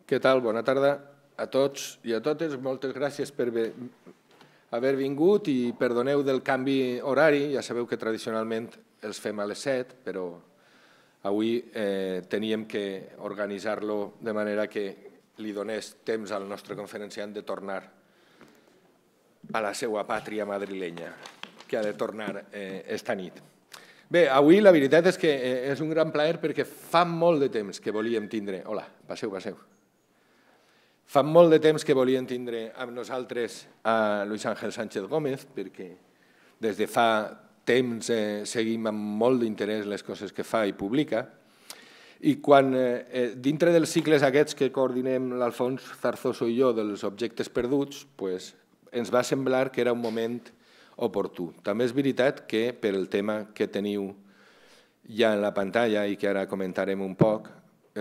Què tal? Bona tarda a tots i a totes. Moltes gràcies per haver vingut i perdoneu del canvi horari. Ja sabeu que tradicionalment els fem a les 7, però avui teníem que organitzar-lo de manera que li donés temps al nostre conferenciant de tornar a la seva pàtria madrilenya, que ha de tornar esta nit. Bé, avui la veritat és que és un gran plaer perquè fa molt de temps que volíem tindre... Hola, passeu. Fa molt de temps que volíem tindre amb nosaltres a Luis Ángel Sánchez Gómez, perquè des de fa temps seguim amb molt d'interès les coses que fa i publica, i quan dintre dels cicles aquests que coordinem l'Alfons Zarzoso i jo dels objectes perduts, ens va semblar que era un moment oportú. També és veritat que per el tema que teniu ja en la pantalla i que ara comentarem un poc,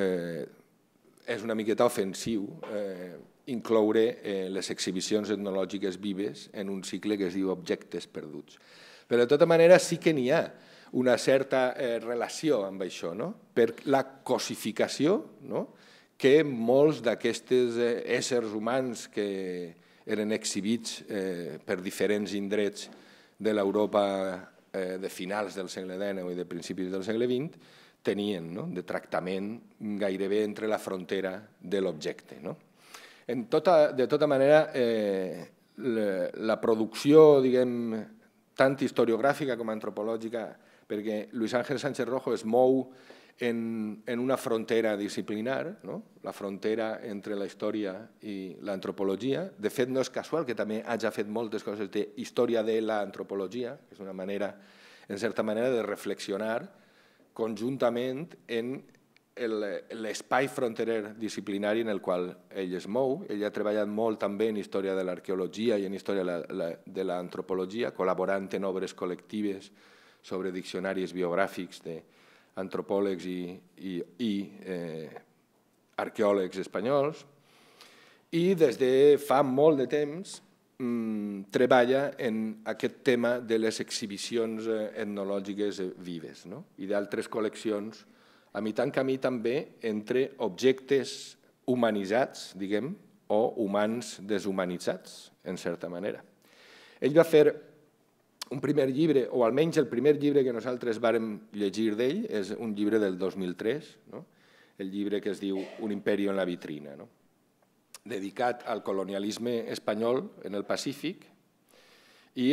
és una miqueta ofensiu incloure les exhibicions etnològiques vives en un cicle que es diu Objectes perduts. Però de tota manera sí que n'hi ha una certa relació amb això, per la cosificació que molts d'aquests éssers humans que eren exhibits per diferents indrets de l'Europa de finals del segle XIX i de principis del segle XX tenien, de tractament gairebé entre la frontera de l'objecte. De tota manera, la producció, diguem, tant historiogràfica com antropològica, perquè Luis Ángel Sánchez Rojo es mou en una frontera disciplinar, la frontera entre la història i l'antropologia. De fet, no és casual que també hagi fet moltes coses d'història de l'antropologia, que és una manera, en certa manera, de reflexionar conjuntament en l'espai fronterer disciplinari en el qual ell es mou. Ell ha treballat molt també en història de l'arqueologia i en història de l'antropologia, col·laborant en obres col·lectives sobre diccionaris biogràfics d'antropòlegs i arqueòlegs espanyols. I des de fa molt de temps treballa en aquest tema de les exhibicions etnològiques vives i d'altres col·leccions a mi tant camí també entre objectes humanitzats, diguem, o humans deshumanitzats, en certa manera. Ell va fer un primer llibre, o almenys el primer llibre que nosaltres vàrem llegir d'ell, és un llibre del 2003, el llibre que es diu Un imperio en la vitrina, dedicat al colonialisme espanyol en el Pacífic, i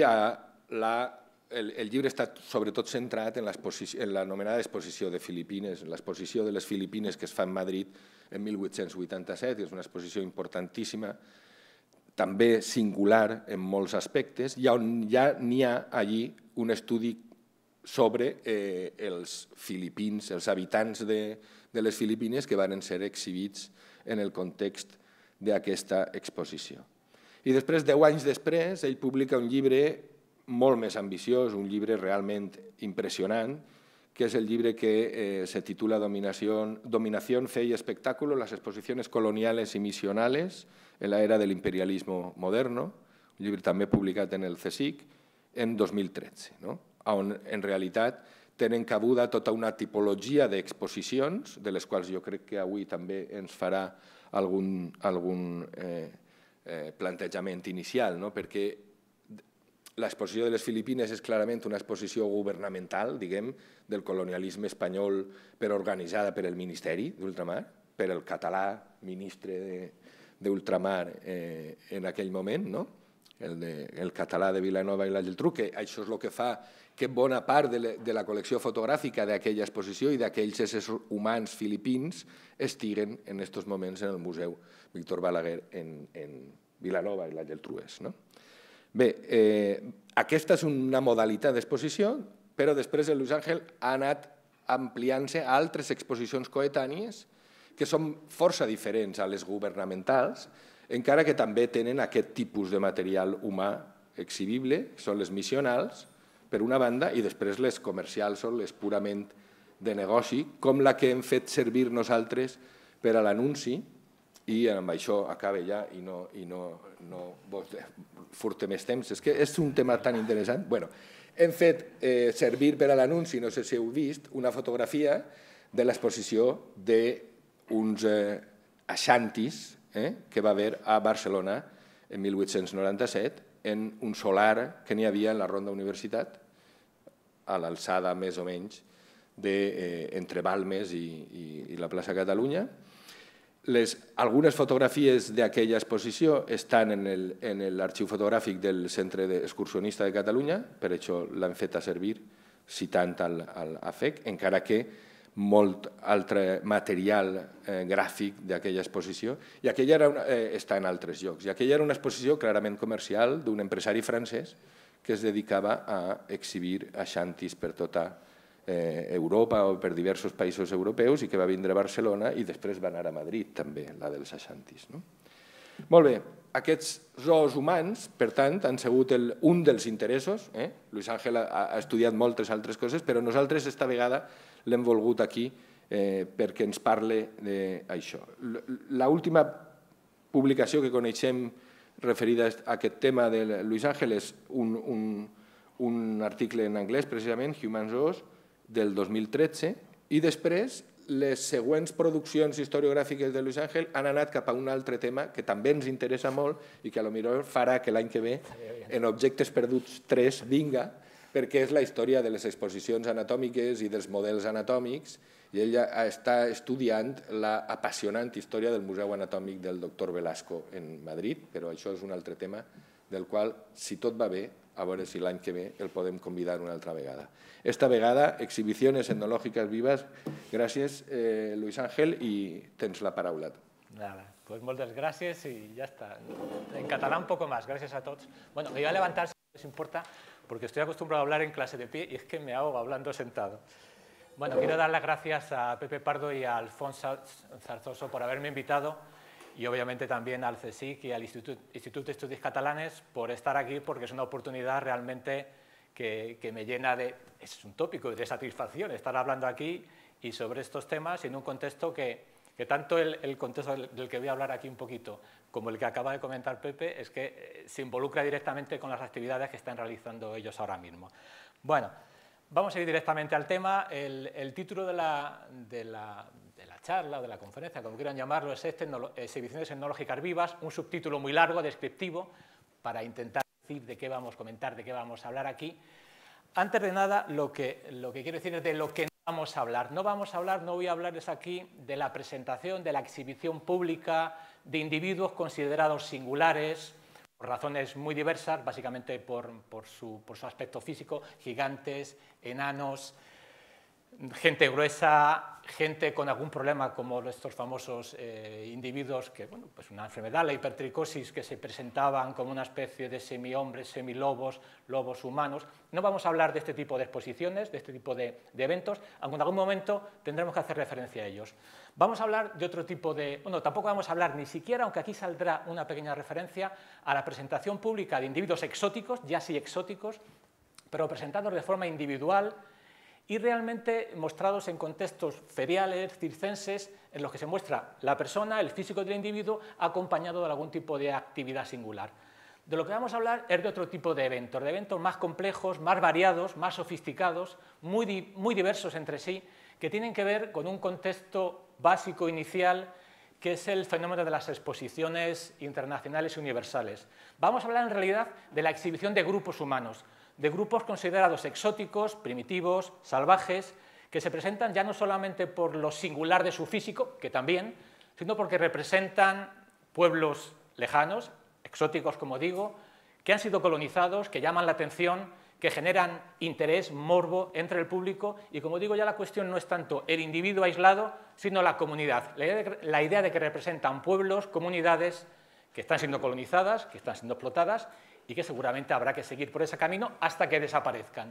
el llibre està sobretot centrat en l'anomenada exposició de Filipines, l'exposició de les Filipines que es fa en Madrid en 1887, que és una exposició importantíssima, també singular en molts aspectes, i on ja n'hi ha allí un estudi sobre els filipins, els habitants de les Filipines que van ser exhibits en el context d'aquesta exposició. I després, 10 anys després, ell publica un llibre molt més ambiciós, un llibre realment impressionant, que és el llibre que se titula Dominación, Fe y Espectáculo, las exposiciones coloniales y misionales en la era del imperialismo moderno, un llibre també publicat en el CSIC en 2013, on en realitat tenen cabuda tota una tipologia d'exposicions, de les quals jo crec que avui també ens farà algun plantejament inicial, perquè l'exposició de les Filipines és clarament una exposició governamental, diguem, del colonialisme espanyol, però organitzada per el Ministeri d'Ultramar, per el català ministre d'Ultramar en aquell moment, el català de Vilanova i la Geltrú, que això és el que fa que bona part de la col·lecció fotogràfica d'aquella exposició i d'aquells éssers humans filipins estiguen en aquests moments en el Museu Víctor Balaguer en Vilanova i la Geltrú. Bé, aquesta és una modalitat d'exposició, però després el Luis Ángel ha anat ampliant-se a altres exposicions coetànies que són força diferents a les governamentals, encara que també tenen aquest tipus de material humà exhibible, són les missionals, per una banda, i després les comercials són les purament de negoci, com la que hem fet servir nosaltres per a l'anunci, i amb això acaba ja i no furte més temps. És que és un tema tan interessant. Hem fet servir per a l'anunci, no sé si heu vist, una fotografia de l'exposició d'uns Ashantis que va haver a Barcelona en 1897 en un solar que n'hi havia en la Ronda Universitat, a l'alçada més o menys entre Balmes i la plaça Catalunya. Algunes fotografies d'aquella exposició estan en l'arxiu fotogràfic del Centre Excursionista de Catalunya, per això l'han fet a servir citant l'AFEC, encara que molt altre material gràfic d'aquella exposició, i aquella està en altres llocs. I aquella era una exposició clarament comercial d'un empresari francès que es dedicava a exhibir Ashantis per tota Europa o per diversos països europeus i que va vindre a Barcelona i després va anar a Madrid també, la dels Ashantis. Molt bé, aquests zoos humans, per tant, han sigut un dels interessos. Luis Ángel ha estudiat moltes altres coses, però nosaltres esta vegada l'hem volgut aquí perquè ens parle d'això. L'última publicació que coneixem referida a aquest tema de Luis Ángel és un article en anglès, precisament, Human Zoos, del 2013, i després les següents produccions historiogràfiques de Luis Ángel han anat cap a un altre tema que també ens interessa molt i que potser farà que l'any que ve en Objectes Perduts 3 vinga, perquè és la història de les exposicions anatòmiques i dels models anatòmics, i ell està estudiant l'apassionant història del Museu Anatòmic del doctor Velasco en Madrid, però això és un altre tema del qual, si tot va bé, a veure si l'any que ve el podem convidar una altra vegada. Esta vegada, exhibiciones etnológicas vivas. Gràcies, Luis Ángel, i tens la paraula. Nada, pues moltes gràcies y ya está. En catalán un poco más, gracias a todos. Bueno, me iba a levantar, si les importa, porque estoy acostumbrado a hablar en clase de pie y es que me ahogo hablando sentado. Bueno, quiero dar las gracias a Pepe Pardo y a Alfonso Zarzoso por haberme invitado y obviamente también al CSIC y al Instituto de Estudios Catalanes por estar aquí, porque es una oportunidad realmente que me llena de, es un tópico de satisfacción estar hablando aquí y sobre estos temas en un contexto que tanto el contexto del que voy a hablar aquí un poquito como el que acaba de comentar Pepe es que se involucra directamente con las actividades que están realizando ellos ahora mismo. Bueno, vamos a ir directamente al tema. El título de la charla o de la conferencia, como quieran llamarlo, es Exhibiciones etnológicas vivas, un subtítulo muy largo, descriptivo, para intentar decir de qué vamos a comentar, de qué vamos a hablar aquí. Antes de nada, lo que quiero decir es de lo que no vamos a hablar. No voy a hablarles aquí de la presentación, de la exhibición pública de individuos considerados singulares, por razones muy diversas, básicamente por su aspecto físico, gigantes, enanos, gente gruesa, gente con algún problema como estos famosos individuos que, bueno, pues una enfermedad, la hipertricosis, que se presentaban como una especie de semi-hombres, semi-lobos, lobos humanos. No vamos a hablar de este tipo de exposiciones, de este tipo de eventos, aunque en algún momento tendremos que hacer referencia a ellos. Vamos a hablar de otro tipo de... Bueno, tampoco vamos a hablar ni siquiera, aunque aquí saldrá una pequeña referencia, a la presentación pública de individuos exóticos, ya sí exóticos, pero presentados de forma individual, y realmente mostrados en contextos feriales, circenses, en los que se muestra la persona, el físico del individuo, acompañado de algún tipo de actividad singular. De lo que vamos a hablar es de otro tipo de eventos más complejos, más variados, más sofisticados, muy diversos entre sí, que tienen que ver con un contexto básico inicial, que es el fenómeno de las exposiciones internacionales y universales. Vamos a hablar en realidad de la exhibición de grupos humanos, de grupos considerados exóticos, primitivos, salvajes, que se presentan ya no solamente por lo singular de su físico, que también, sino porque representan pueblos lejanos, exóticos como digo, que han sido colonizados, que llaman la atención, que generan interés, morbo entre el público, y como digo, ya la cuestión no es tanto el individuo aislado, sino la comunidad, la idea de que representan pueblos, comunidades que están siendo colonizadas, que están siendo explotadas, y que seguramente habrá que seguir por ese camino hasta que desaparezcan.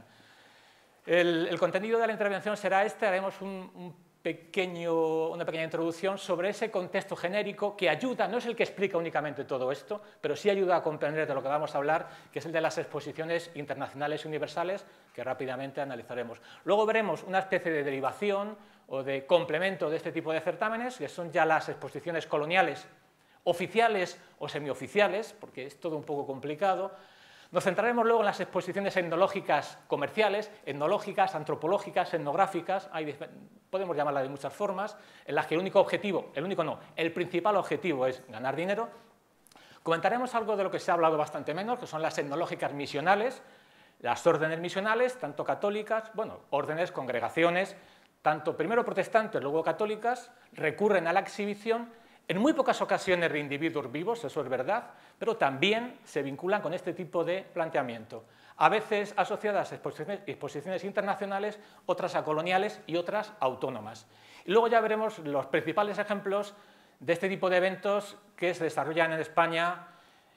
El contenido de la intervención será este. Haremos una pequeña introducción sobre ese contexto genérico que ayuda, no es el que explica únicamente todo esto, pero sí ayuda a comprender de lo que vamos a hablar, que es el de las exposiciones internacionales y universales, que rápidamente analizaremos. Luego veremos una especie de derivación o de complemento de este tipo de certámenes, que son ya las exposiciones coloniales, oficiales o semioficiales, porque es todo un poco complicado, Nos centraremos luego en las exposiciones etnológicas comerciales, etnológicas, antropológicas, etnográficas, podemos llamarlas de muchas formas, en las que el único objetivo, el principal objetivo es ganar dinero. Comentaremos algo de lo que se ha hablado bastante menos, que son las etnológicas misionales, las órdenes misionales, tanto católicas, bueno, órdenes, congregaciones, tanto primero protestantes, luego católicas, recurren a la exhibición, en muy pocas ocasiones de individuos vivos, eso es verdad, pero también se vinculan con este tipo de planteamiento. A veces asociadas a exposiciones internacionales, otras a coloniales y otras autónomas. Y luego ya veremos los principales ejemplos de este tipo de eventos que se desarrollan en España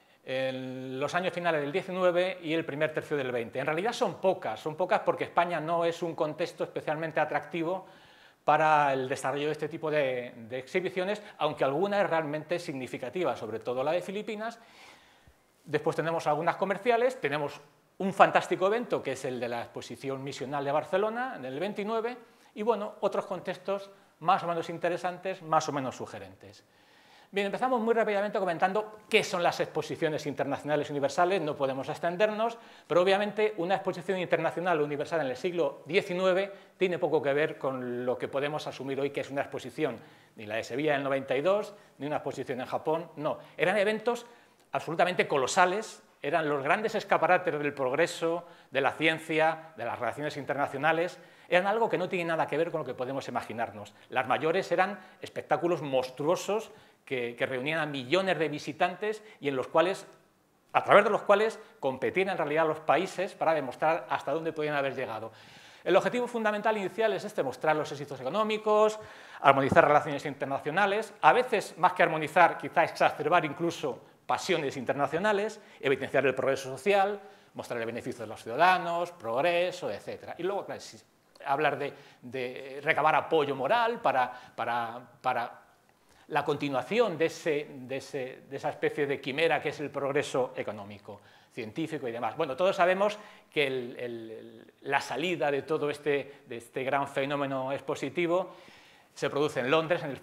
en los años finales del 19 y el primer tercio del 20. En realidad son pocas porque España no es un contexto especialmente atractivo para el desarrollo de este tipo de exhibiciones, aunque alguna es realmente significativa, sobre todo la de Filipinas. Después tenemos algunas comerciales, tenemos un fantástico evento que es el de la exposición misional de Barcelona en el 29 y bueno, otros contextos más o menos interesantes, más o menos sugerentes. Bien, empezamos muy rápidamente comentando qué son las exposiciones internacionales universales, no podemos extendernos, pero obviamente una exposición internacional universal en el siglo XIX tiene poco que ver con lo que podemos asumir hoy que es una exposición, ni la de Sevilla del 92, ni una exposición en Japón, no. Eran eventos absolutamente colosales, eran los grandes escaparates del progreso, de la ciencia, de las relaciones internacionales, eran algo que no tiene nada que ver con lo que podemos imaginarnos. Las mayores eran espectáculos monstruosos que reunían a millones de visitantes y en los cuales, a través de los cuales competían en realidad los países para demostrar hasta dónde podían haber llegado. El objetivo fundamental inicial es mostrar los éxitos económicos, armonizar relaciones internacionales, a veces más que armonizar, quizá exacerbar incluso pasiones internacionales, evidenciar el progreso social, mostrar el beneficio de los ciudadanos, progreso, etc. Y luego, claro, hablar de recabar apoyo moral para la continuación de esa especie de quimera que es el progreso económico, científico y demás. Bueno, todos sabemos que la salida de todo de este gran fenómeno expositivo se produce en Londres en el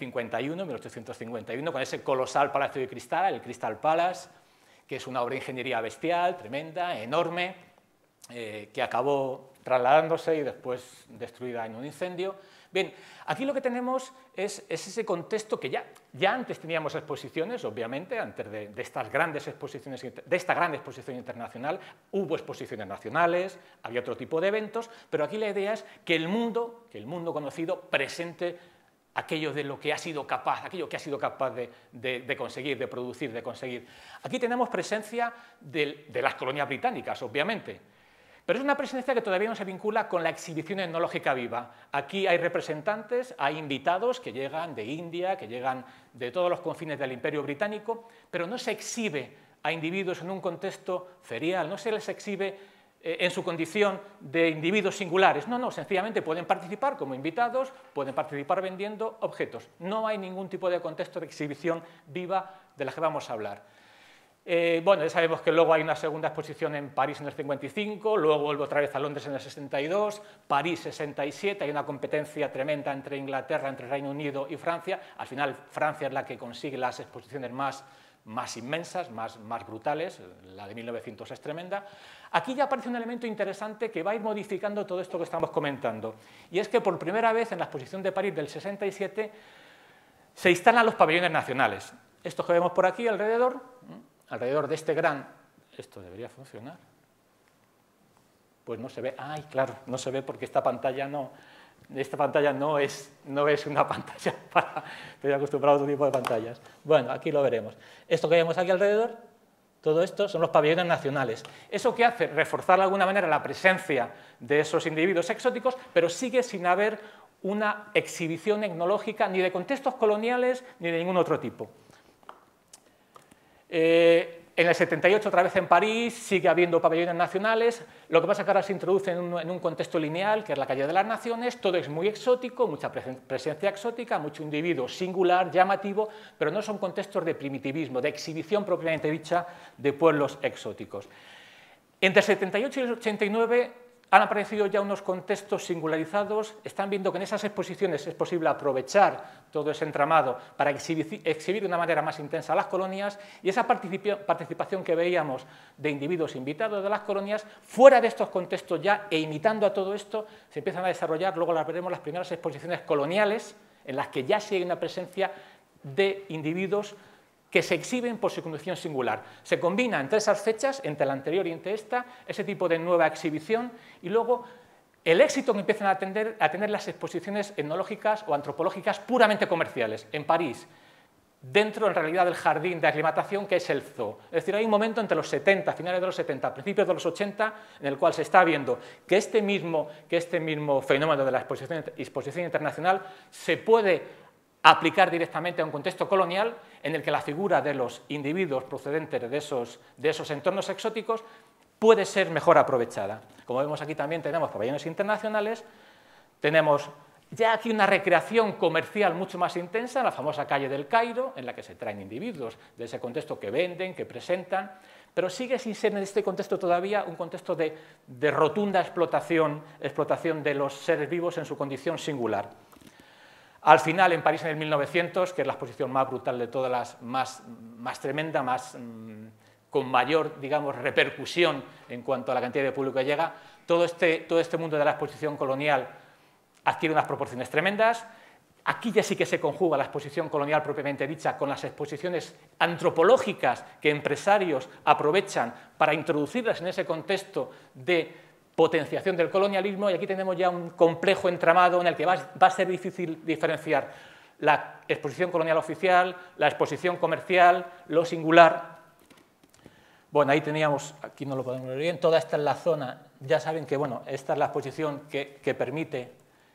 1851, con ese colosal Palacio de Cristal, el Crystal Palace, que es una obra de ingeniería bestial, tremenda, enorme, que acabó trasladándose y después destruida en un incendio. Bien, aquí lo que tenemos es ese contexto que ya antes teníamos exposiciones, obviamente, antes de estas grandes exposiciones, de esta gran exposición internacional, hubo exposiciones nacionales, había otro tipo de eventos, pero aquí la idea es que el mundo conocido presente aquello de lo que ha sido capaz, de conseguir, de producir, de conseguir. Aquí tenemos presencia de las colonias británicas, obviamente, pero es una presencia que todavía no se vincula con la exhibición etnológica viva. Aquí hay representantes, hay invitados que llegan de India, que llegan de todos los confines del Imperio Británico, pero no se exhibe a individuos en un contexto ferial, no se les exhibe en su condición de individuos singulares. No, sencillamente pueden participar como invitados, pueden participar vendiendo objetos. No hay ningún tipo de contexto de exhibición viva de la que vamos a hablar. Bueno, ya sabemos que luego hay una segunda exposición en París en el 55, luego vuelve otra vez a Londres en el 62, París 67, hay una competencia tremenda entre Inglaterra, entre Reino Unido y Francia. Al final Francia es la que consigue las exposiciones más inmensas, más brutales, la de 1900 es tremenda. Aquí ya aparece un elemento interesante que va a ir modificando todo esto que estamos comentando, y es que por primera vez en la exposición de París del 67 se instalan los pabellones nacionales. Estos que vemos por aquí alrededor de este gran... ¿Esto debería funcionar? Pues no se ve. ¡Ay, claro! No se ve porque esta pantalla no es una pantalla para... Estoy acostumbrado a otro tipo de pantallas. Bueno, aquí lo veremos. Esto que vemos aquí alrededor, todo esto son los pabellones nacionales. ¿Eso qué hace? Reforzar de alguna manera la presencia de esos individuos exóticos, pero sigue sin haber una exhibición etnológica ni de contextos coloniales ni de ningún otro tipo. En el 78, otra vez en París, sigue habiendo pabellones nacionales, lo que pasa es que ahora se introduce en un contexto lineal, que es la calle de las Naciones, todo es muy exótico, mucha presencia exótica, mucho individuo singular, llamativo, pero no son contextos de primitivismo, de exhibición propiamente dicha de pueblos exóticos. Entre el 78 y el 89 han aparecido ya unos contextos singularizados, están viendo que en esas exposiciones es posible aprovechar todo ese entramado para exhibir de una manera más intensa las colonias, y esa participación que veíamos de individuos invitados de las colonias, fuera de estos contextos ya e imitando a todo esto, se empiezan a desarrollar, luego las veremos, las primeras exposiciones coloniales, en las que ya sigue una presencia de individuos que se exhiben por su condición singular. Se combina entre esas fechas, entre la anterior y entre esta, ese tipo de nueva exhibición, y luego el éxito que empiezan a tener las exposiciones etnológicas o antropológicas puramente comerciales. En París, dentro en realidad del jardín de aclimatación que es el zoo. Es decir, hay un momento entre los 70, finales de los 70, principios de los 80, en el cual se está viendo que este mismo fenómeno de la exposición internacional se puede aplicar directamente a un contexto colonial en el que la figura de los individuos procedentes de esos entornos exóticos puede ser mejor aprovechada. Como vemos aquí también tenemos pabellones internacionales, tenemos ya aquí una recreación comercial mucho más intensa, la famosa calle del Cairo, en la que se traen individuos de ese contexto que venden, que presentan, pero sigue sin ser en este contexto todavía un contexto de rotunda explotación de los seres vivos en su condición singular. Al final, en París en el 1900, que es la exposición más brutal de todas, más tremenda, con mayor, digamos, repercusión en cuanto a la cantidad de público que llega, todo este mundo de la exposición colonial adquiere unas proporciones tremendas. Aquí ya sí que se conjuga la exposición colonial propiamente dicha con las exposiciones antropológicas que empresarios aprovechan para introducirlas en ese contexto de potenciación del colonialismo, y aquí tenemos ya un complejo entramado en el que va a ser difícil diferenciar la exposición colonial oficial, la exposición comercial, lo singular. Bueno, ahí teníamos, aquí no lo podemos ver bien, toda esta es la zona, ya saben que bueno, esta es la exposición que permite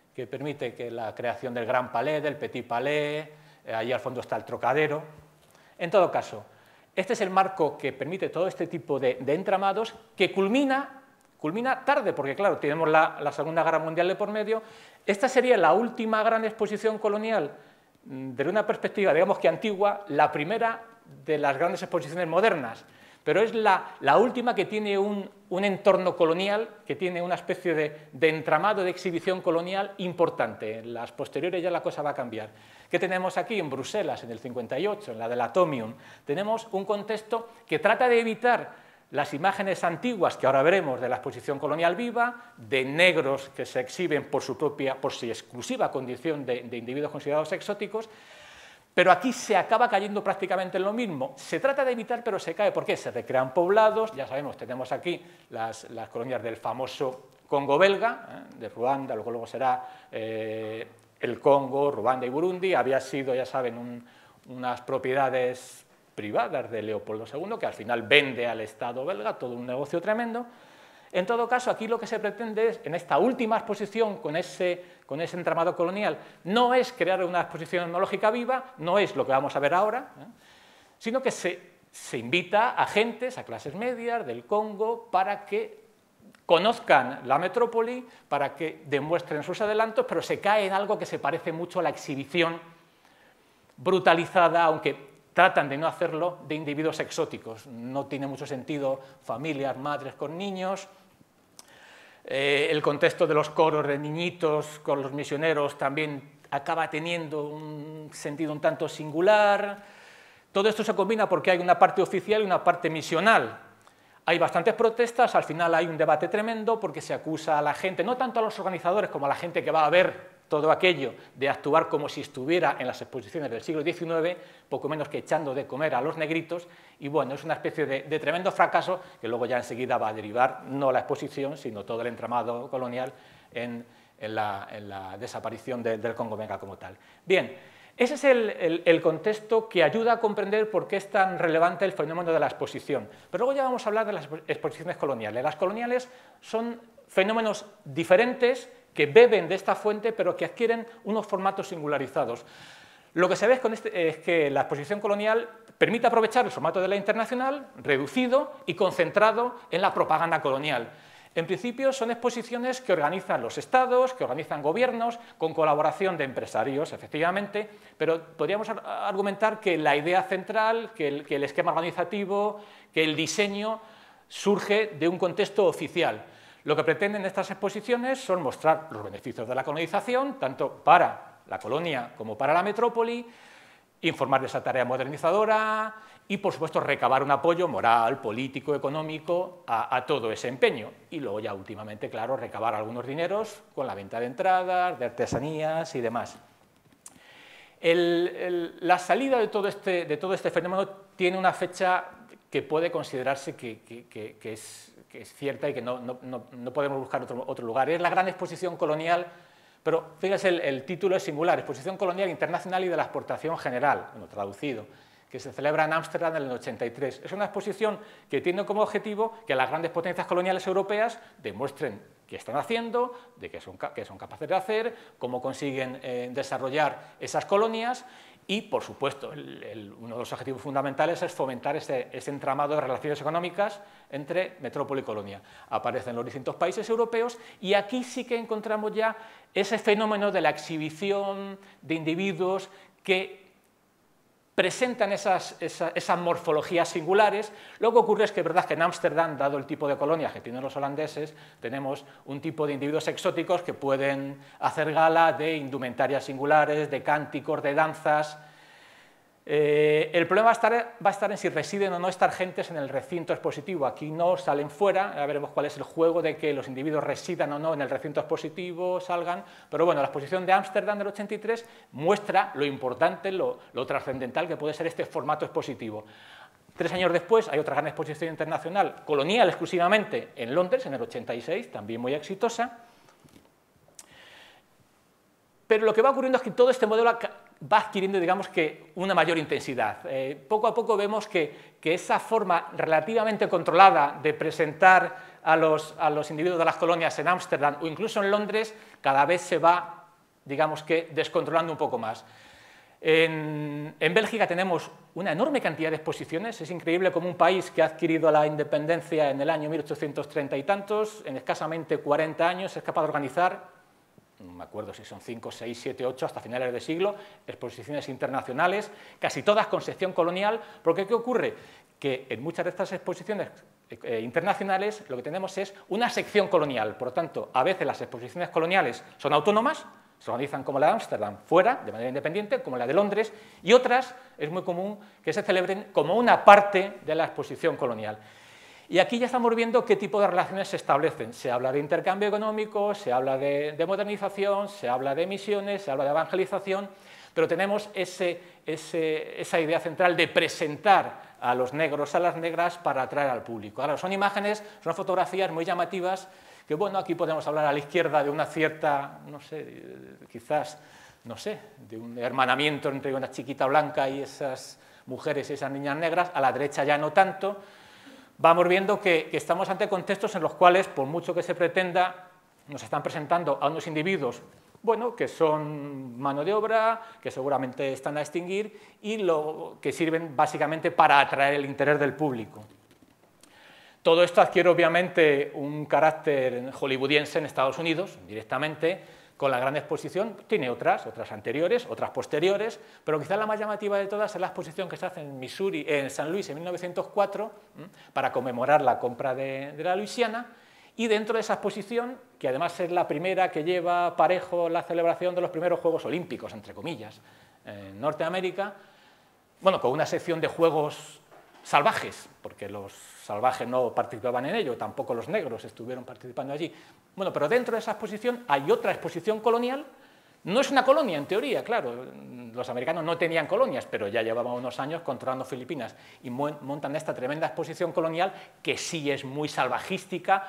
que la creación del Gran Palais, del Petit Palais, allí al fondo está el Trocadero. En todo caso, este es el marco que permite todo este tipo de entramados que culmina tarde, porque claro, tenemos la Segunda Guerra Mundial de por medio. Esta sería la última gran exposición colonial desde una perspectiva, digamos que antigua, la primera de las grandes exposiciones modernas, pero es la última que tiene un entorno colonial, que tiene una especie de entramado de exhibición colonial importante. En las posteriores ya la cosa va a cambiar. ¿Qué tenemos aquí? En Bruselas, en el 58, en la del Atomium, tenemos un contexto que trata de evitar las imágenes antiguas que ahora veremos de la exposición colonial viva, de negros que se exhiben por su exclusiva condición de individuos considerados exóticos, pero aquí se acaba cayendo prácticamente en lo mismo. Se trata de evitar, pero se cae. ¿Por qué? Se recrean poblados, ya sabemos, tenemos aquí las colonias del famoso Congo belga, de Ruanda, luego será el Congo, Ruanda y Burundi, había sido, ya saben, unas propiedades privadas de Leopoldo II, que al final vende al Estado belga, todo un negocio tremendo. En todo caso, aquí lo que se pretende es, en esta última exposición, con ese entramado colonial, no es crear una exposición etnológica viva, no es lo que vamos a ver ahora, sino que se invita a gentes, a clases medias del Congo, para que conozcan la metrópoli, para que demuestren sus adelantos, pero se cae en algo que se parece mucho a la exhibición brutalizada, aunque tratan de no hacerlo, de individuos exóticos. No tiene mucho sentido familias, madres con niños. El contexto de los coros de niñitos con los misioneros también acaba teniendo un sentido un tanto singular. Todo esto se combina porque hay una parte oficial y una parte misional. Hay bastantes protestas, al final hay un debate tremendo porque se acusa a la gente, no tanto a los organizadores como a la gente que va a ver todo aquello, de actuar como si estuviera en las exposiciones del siglo XIX, poco menos que echando de comer a los negritos, y bueno, es una especie de tremendo fracaso que luego ya enseguida va a derivar no la exposición, sino todo el entramado colonial en la desaparición del Congo belga como tal. Bien, ese es el contexto que ayuda a comprender por qué es tan relevante el fenómeno de la exposición. Pero luego ya vamos a hablar de las exposiciones coloniales. Las coloniales son fenómenos diferentes que beben de esta fuente, pero que adquieren unos formatos singularizados. Lo que se ve es que la exposición colonial permite aprovechar el formato de la internacional, reducido y concentrado en la propaganda colonial. En principio son exposiciones que organizan los estados, que organizan gobiernos, con colaboración de empresarios, efectivamente, pero podríamos argumentar que la idea central, que el esquema organizativo, que el diseño surge de un contexto oficial. Lo que pretenden estas exposiciones son mostrar los beneficios de la colonización, tanto para la colonia como para la metrópoli, informar de esa tarea modernizadora y, por supuesto, recabar un apoyo moral, político, económico a todo ese empeño. Y luego ya últimamente, claro, recabar algunos dineros con la venta de entradas, de artesanías y demás. La salida de todo este fenómeno tiene una fecha que puede considerarse que es cierta y que no podemos buscar otro lugar. Es la Gran Exposición Colonial, pero fíjense, el título es singular, Exposición Colonial Internacional y de la Exportación General, bueno, traducido, que se celebra en Ámsterdam en el 83. Es una exposición que tiene como objetivo que las grandes potencias coloniales europeas demuestren qué están haciendo, de qué son capaces de hacer, cómo consiguen desarrollar esas colonias y, por supuesto, uno de los objetivos fundamentales es fomentar ese entramado de relaciones económicas entre metrópoli y colonia. Aparecen los distintos países europeos y aquí sí que encontramos ya ese fenómeno de la exhibición de individuos que presentan esas morfologías singulares. Lo que ocurre es que es verdad que en Ámsterdam, dado el tipo de colonias que tienen los holandeses, tenemos un tipo de individuos exóticos que pueden hacer gala de indumentarias singulares, de cánticos, de danzas. El problema va a estar en si residen o no estas gentes en el recinto expositivo. Aquí no salen fuera, ya veremos cuál es el juego de que los individuos residan o no en el recinto expositivo, salgan, pero bueno, la exposición de Ámsterdam del 83 muestra lo importante, lo trascendental que puede ser este formato expositivo. 3 años después hay otra gran exposición internacional, colonial exclusivamente, en Londres, en el 86, también muy exitosa. Pero lo que va ocurriendo es que todo este modelo va adquiriendo, digamos, que una mayor intensidad. Poco a poco vemos que esa forma relativamente controlada de presentar a los individuos de las colonias en Ámsterdam o incluso en Londres cada vez se va, digamos, que descontrolando un poco más. En Bélgica tenemos una enorme cantidad de exposiciones. Es increíble como un país que ha adquirido la independencia en el año 1830 y tantos, en escasamente 40 años, es capaz de organizar, no me acuerdo si son 5, 6, 7, 8, hasta finales de siglo, exposiciones internacionales, casi todas con sección colonial, porque ¿qué ocurre? Que en muchas de estas exposiciones internacionales lo que tenemos es una sección colonial, por lo tanto, a veces las exposiciones coloniales son autónomas, se organizan como la de Ámsterdam, fuera, de manera independiente, como la de Londres, y otras es muy común que se celebren como una parte de la exposición colonial. Y aquí ya estamos viendo qué tipo de relaciones se establecen. Se habla de intercambio económico, se habla de modernización, se habla de misiones, se habla de evangelización, pero tenemos esa idea central de presentar a los negros, a las negras, para atraer al público. Ahora, son imágenes, son fotografías muy llamativas, que bueno, aquí podemos hablar a la izquierda de una cierta, no sé, quizás, no sé, de un hermanamiento entre una chiquita blanca y esas mujeres y esas niñas negras, a la derecha ya no tanto. Vamos viendo que estamos ante contextos en los cuales, por mucho que se pretenda, nos están presentando a unos individuos, bueno, que son mano de obra, que seguramente están a extinguir y que sirven básicamente para atraer el interés del público. Todo esto adquiere obviamente un carácter hollywoodiense en Estados Unidos, directamente, con la gran exposición. Tiene otras anteriores, otras posteriores, pero quizás la más llamativa de todas es la exposición que se hace en Missouri, en San Luis, en 1904, para conmemorar la compra de la Luisiana, y dentro de esa exposición, que además es la primera que lleva parejo la celebración de los primeros Juegos Olímpicos, entre comillas, en Norteamérica, bueno, con una sección de juegos salvajes, porque los salvajes no participaban en ello, tampoco los negros estuvieron participando allí. Bueno, pero dentro de esa exposición hay otra exposición colonial. No es una colonia, en teoría, claro, los americanos no tenían colonias, pero ya llevaban unos años controlando Filipinas y montan esta tremenda exposición colonial que sí es muy salvajística,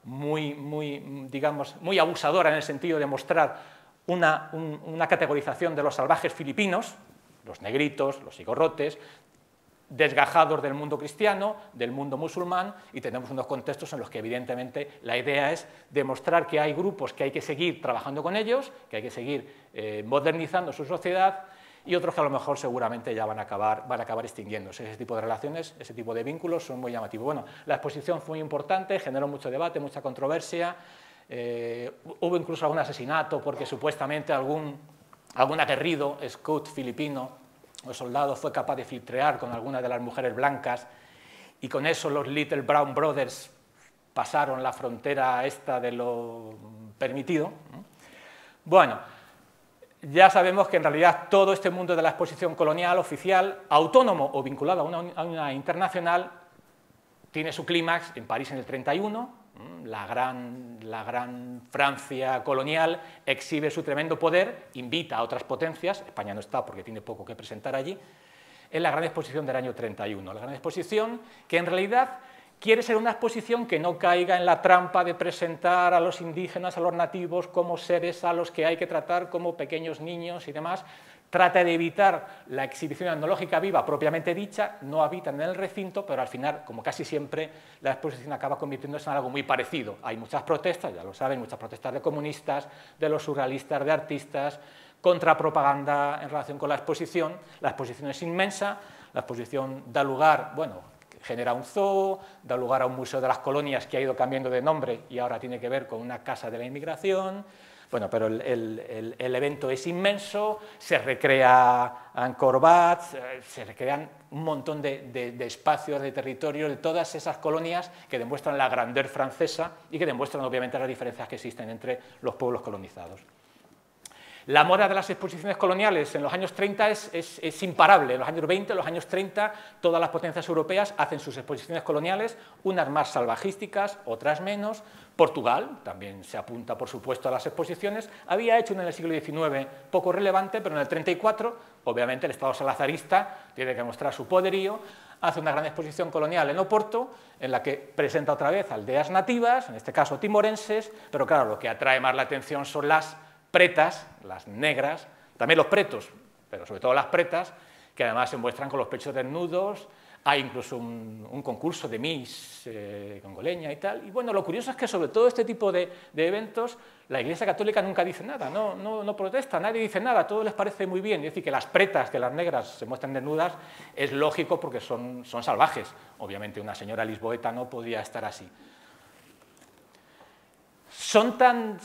digamos, muy abusadora en el sentido de mostrar una categorización de los salvajes filipinos, los negritos, los cigorrotes, desgajados del mundo cristiano, del mundo musulmán, y tenemos unos contextos en los que evidentemente la idea es demostrar que hay grupos que hay que seguir trabajando con ellos, que hay que seguir modernizando su sociedad, y otros que a lo mejor seguramente ya van a acabar extinguiéndose. Ese tipo de relaciones, ese tipo de vínculos son muy llamativos. Bueno, la exposición fue muy importante, generó mucho debate, mucha controversia, hubo incluso algún asesinato porque supuestamente algún aguerrido scout filipino o soldado fue capaz de filtrear con alguna de las mujeres blancas y con eso los Little Brown Brothers pasaron la frontera esta de lo permitido. Bueno, ya sabemos que en realidad todo este mundo de la exposición colonial oficial, autónomo o vinculado a una internacional, tiene su clímax en París en el 31, la gran Francia colonial exhibe su tremendo poder, invita a otras potencias, España no está porque tiene poco que presentar allí, en la gran exposición del año 31. La gran exposición que en realidad quiere ser una exposición que no caiga en la trampa de presentar a los indígenas, a los nativos, como seres a los que hay que tratar como pequeños niños y demás. Trata de evitar la exhibición etnológica viva propiamente dicha, no habitan en el recinto, pero al final, como casi siempre, la exposición acaba convirtiéndose en algo muy parecido. Hay muchas protestas, ya lo saben, muchas protestas de comunistas, de los surrealistas, de artistas, contrapropaganda en relación con la exposición. La exposición es inmensa, la exposición da lugar, bueno, genera un zoo, da lugar a un museo de las colonias que ha ido cambiando de nombre y ahora tiene que ver con una casa de la inmigración. Bueno, pero el evento es inmenso, se recrea Angkor Wat, se recrean un montón de espacios, de territorios, de todas esas colonias que demuestran la grandeur francesa y que demuestran obviamente las diferencias que existen entre los pueblos colonizados. La moda de las exposiciones coloniales en los años 30 es imparable. En los años 20, en los años 30, todas las potencias europeas hacen sus exposiciones coloniales, unas más salvajísticas, otras menos. Portugal también se apunta, por supuesto, a las exposiciones. Había hecho una en el siglo XIX poco relevante, pero en el 34, obviamente, el Estado salazarista tiene que mostrar su poderío, hace una gran exposición colonial en Oporto, en la que presenta otra vez aldeas nativas, en este caso timorenses, pero claro, lo que atrae más la atención son las pretas, las negras, también los pretos, pero sobre todo las pretas, que además se muestran con los pechos desnudos. Hay incluso un concurso de Miss congoleña y tal. Y bueno, lo curioso es que sobre todo este tipo de eventos, la Iglesia Católica nunca dice nada, no protesta, nadie dice nada, todo les parece muy bien. Es decir, que las pretas, que las negras se muestran desnudas, es lógico porque son salvajes. Obviamente una señora lisboeta no podía estar así. Son tan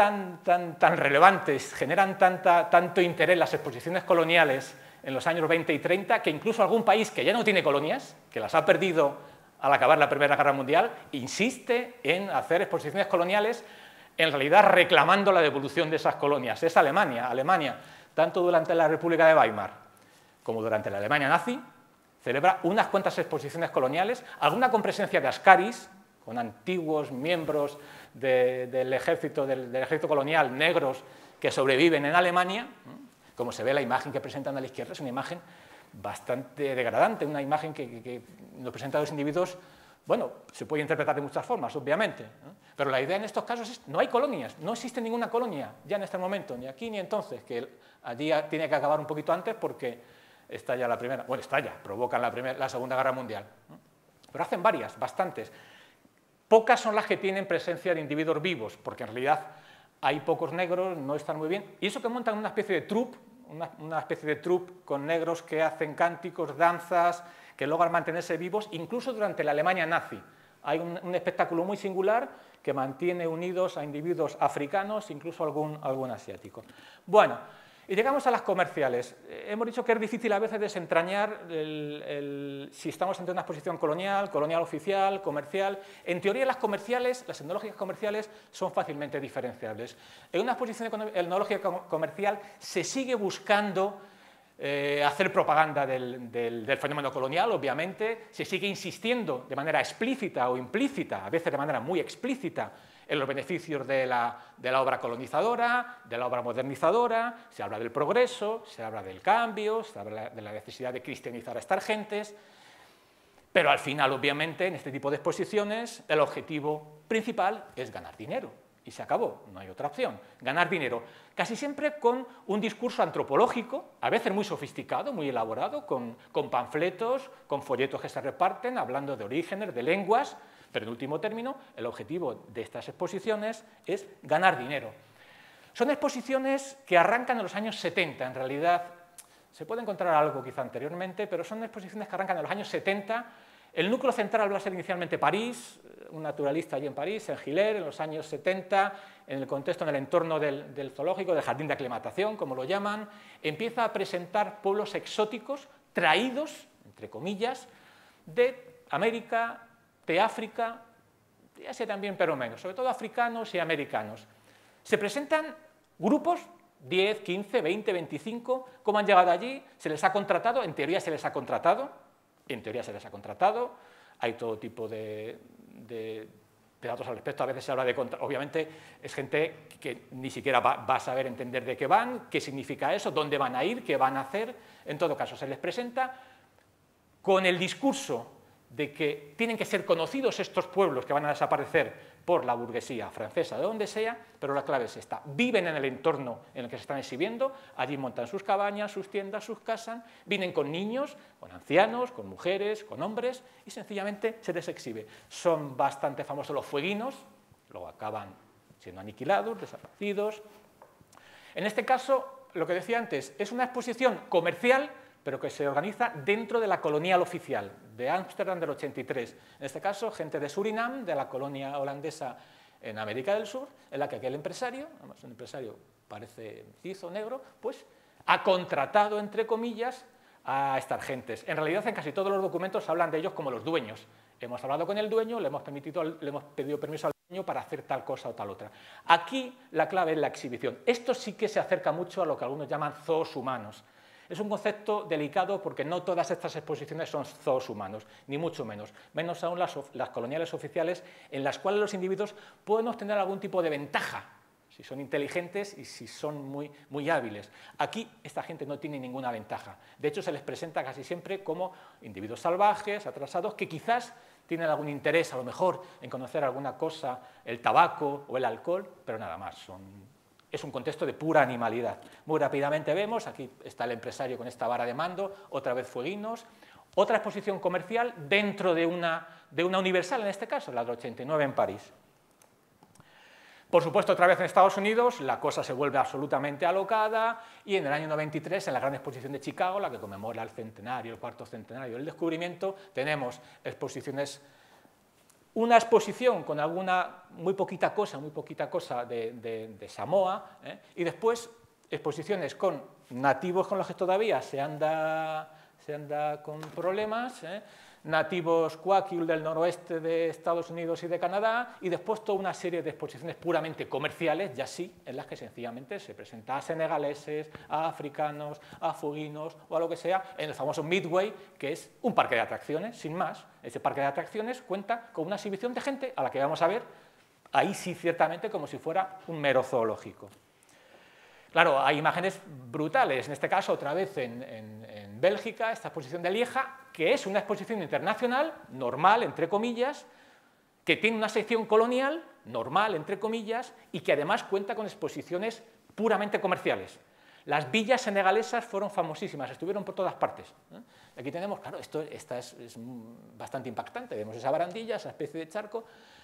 relevantes, generan tanto interés las exposiciones coloniales en los años 20 y 30, que incluso algún país que ya no tiene colonias, que las ha perdido al acabar la Primera Guerra Mundial, insiste en hacer exposiciones coloniales, en realidad reclamando la devolución de esas colonias. Es Alemania. Alemania, tanto durante la República de Weimar como durante la Alemania nazi, celebra unas cuantas exposiciones coloniales, alguna con presencia de askaris, con antiguos miembros del ejército colonial negros que sobreviven en Alemania. Como se ve, la imagen que presentan a la izquierda es una imagen bastante degradante, una imagen que nos presenta a los individuos, bueno, se puede interpretar de muchas formas, obviamente, ¿no? Pero la idea en estos casos es no hay colonias, no existe ninguna colonia ya en este momento, ni aquí ni entonces, que allí tiene que acabar un poquito antes porque estalla la primera, bueno, provocan la Segunda Guerra Mundial, ¿no? Pero hacen varias, bastantes. Pocas son las que tienen presencia de individuos vivos, porque en realidad hay pocos negros, no están muy bien, y eso que montan una especie de troupe, una especie de troupe con negros que hacen cánticos, danzas, que logran mantenerse vivos, incluso durante la Alemania nazi. Hay un espectáculo muy singular que mantiene unidos a individuos africanos, incluso algún asiático. Bueno, y llegamos a las comerciales. Hemos dicho que es difícil a veces desentrañar si estamos ante una exposición colonial oficial, comercial. En teoría las comerciales, las etnológicas comerciales, son fácilmente diferenciables. En una exposición etnológica comercial se sigue buscando hacer propaganda del fenómeno colonial, obviamente, se sigue insistiendo de manera explícita o implícita, a veces de manera muy explícita, en los beneficios de la obra colonizadora, de la obra modernizadora, se habla del progreso, se habla del cambio, se habla de la necesidad de cristianizar a estas gentes, pero al final, obviamente, en este tipo de exposiciones, el objetivo principal es ganar dinero. Y se acabó, no hay otra opción. Ganar dinero, casi siempre con un discurso antropológico, a veces muy sofisticado, muy elaborado, con panfletos, con folletos que se reparten, hablando de orígenes, de lenguas, pero en último término, el objetivo de estas exposiciones es ganar dinero. Son exposiciones que arrancan en los años 70, en realidad se puede encontrar algo quizá anteriormente, pero son exposiciones que arrancan en los años 70. El núcleo central va a ser inicialmente París, un naturalista allí en París, Saint-Hilaire, en los años 70, en el contexto, en el entorno del zoológico, del jardín de aclimatación, como lo llaman, empieza a presentar pueblos exóticos traídos, entre comillas, de América, de África, ya sé también, pero menos, sobre todo africanos y americanos. Se presentan grupos, 10, 15, 20, 25, ¿cómo han llegado allí? ¿Se les ha contratado? En teoría se les ha contratado, hay todo tipo de datos al respecto, a veces se habla de... Obviamente es gente que ni siquiera va a saber entender de qué van, qué significa eso, dónde van a ir, qué van a hacer. En todo caso, se les presenta con el discurso de que tienen que ser conocidos estos pueblos que van a desaparecer por la burguesía francesa, de donde sea, pero la clave es esta: viven en el entorno en el que se están exhibiendo, allí montan sus cabañas, sus tiendas, sus casas, vienen con niños, con ancianos, con mujeres, con hombres, y sencillamente se les exhibe. Son bastante famosos los fueguinos, luego acaban siendo aniquilados, desaparecidos. En este caso, lo que decía antes, es una exposición comercial, pero que se organiza dentro de la colonial oficial de Ámsterdam del 83. En este caso, gente de Surinam, de la colonia holandesa en América del Sur, en la que aquel empresario, además un empresario parece mestizo, negro, pues ha contratado, entre comillas, a estas gentes. En realidad, en casi todos los documentos hablan de ellos como los dueños. Hemos hablado con el dueño, le hemos pedido permiso al dueño para hacer tal cosa o tal otra. Aquí la clave es la exhibición. Esto sí que se acerca mucho a lo que algunos llaman zoos humanos. Es un concepto delicado porque no todas estas exposiciones son zoos humanos, ni mucho menos. Menos aún las coloniales oficiales, en las cuales los individuos pueden obtener algún tipo de ventaja, si son inteligentes y si son muy hábiles. Aquí esta gente no tiene ninguna ventaja. De hecho, se les presenta casi siempre como individuos salvajes, atrasados, que quizás tienen algún interés, a lo mejor, en conocer alguna cosa, el tabaco o el alcohol, pero nada más, es un contexto de pura animalidad. Muy rápidamente vemos, aquí está el empresario con esta vara de mando, otra vez fueguinos, otra exposición comercial dentro de una universal, en este caso, la del 89 en París. Por supuesto, otra vez en Estados Unidos, la cosa se vuelve absolutamente alocada y en el año 93, en la gran exposición de Chicago, la que conmemora el centenario, el cuarto centenario del descubrimiento, tenemos exposiciones. Una exposición con alguna muy poquita cosa de Samoa, y después exposiciones con nativos con los que todavía se anda con problemas, nativos Kwakyu del noroeste de Estados Unidos y de Canadá, y después toda una serie de exposiciones puramente comerciales, ya sí, en las que sencillamente se presenta a senegaleses, a africanos, a fueguinos o a lo que sea, en el famoso Midway, que es un parque de atracciones, sin más. Ese parque de atracciones cuenta con una exhibición de gente a la que vamos a ver, ahí sí ciertamente como si fuera un mero zoológico. Claro, hay imágenes brutales, en este caso otra vez en Bélgica, esta exposición de Lieja, que es una exposición internacional, normal, entre comillas, que tiene una sección colonial, normal, entre comillas, y que además cuenta con exposiciones puramente comerciales. Las villas senegalesas fueron famosísimas, estuvieron por todas partes. Aquí tenemos, claro, esta es bastante impactante, vemos esa barandilla, esa especie de charco.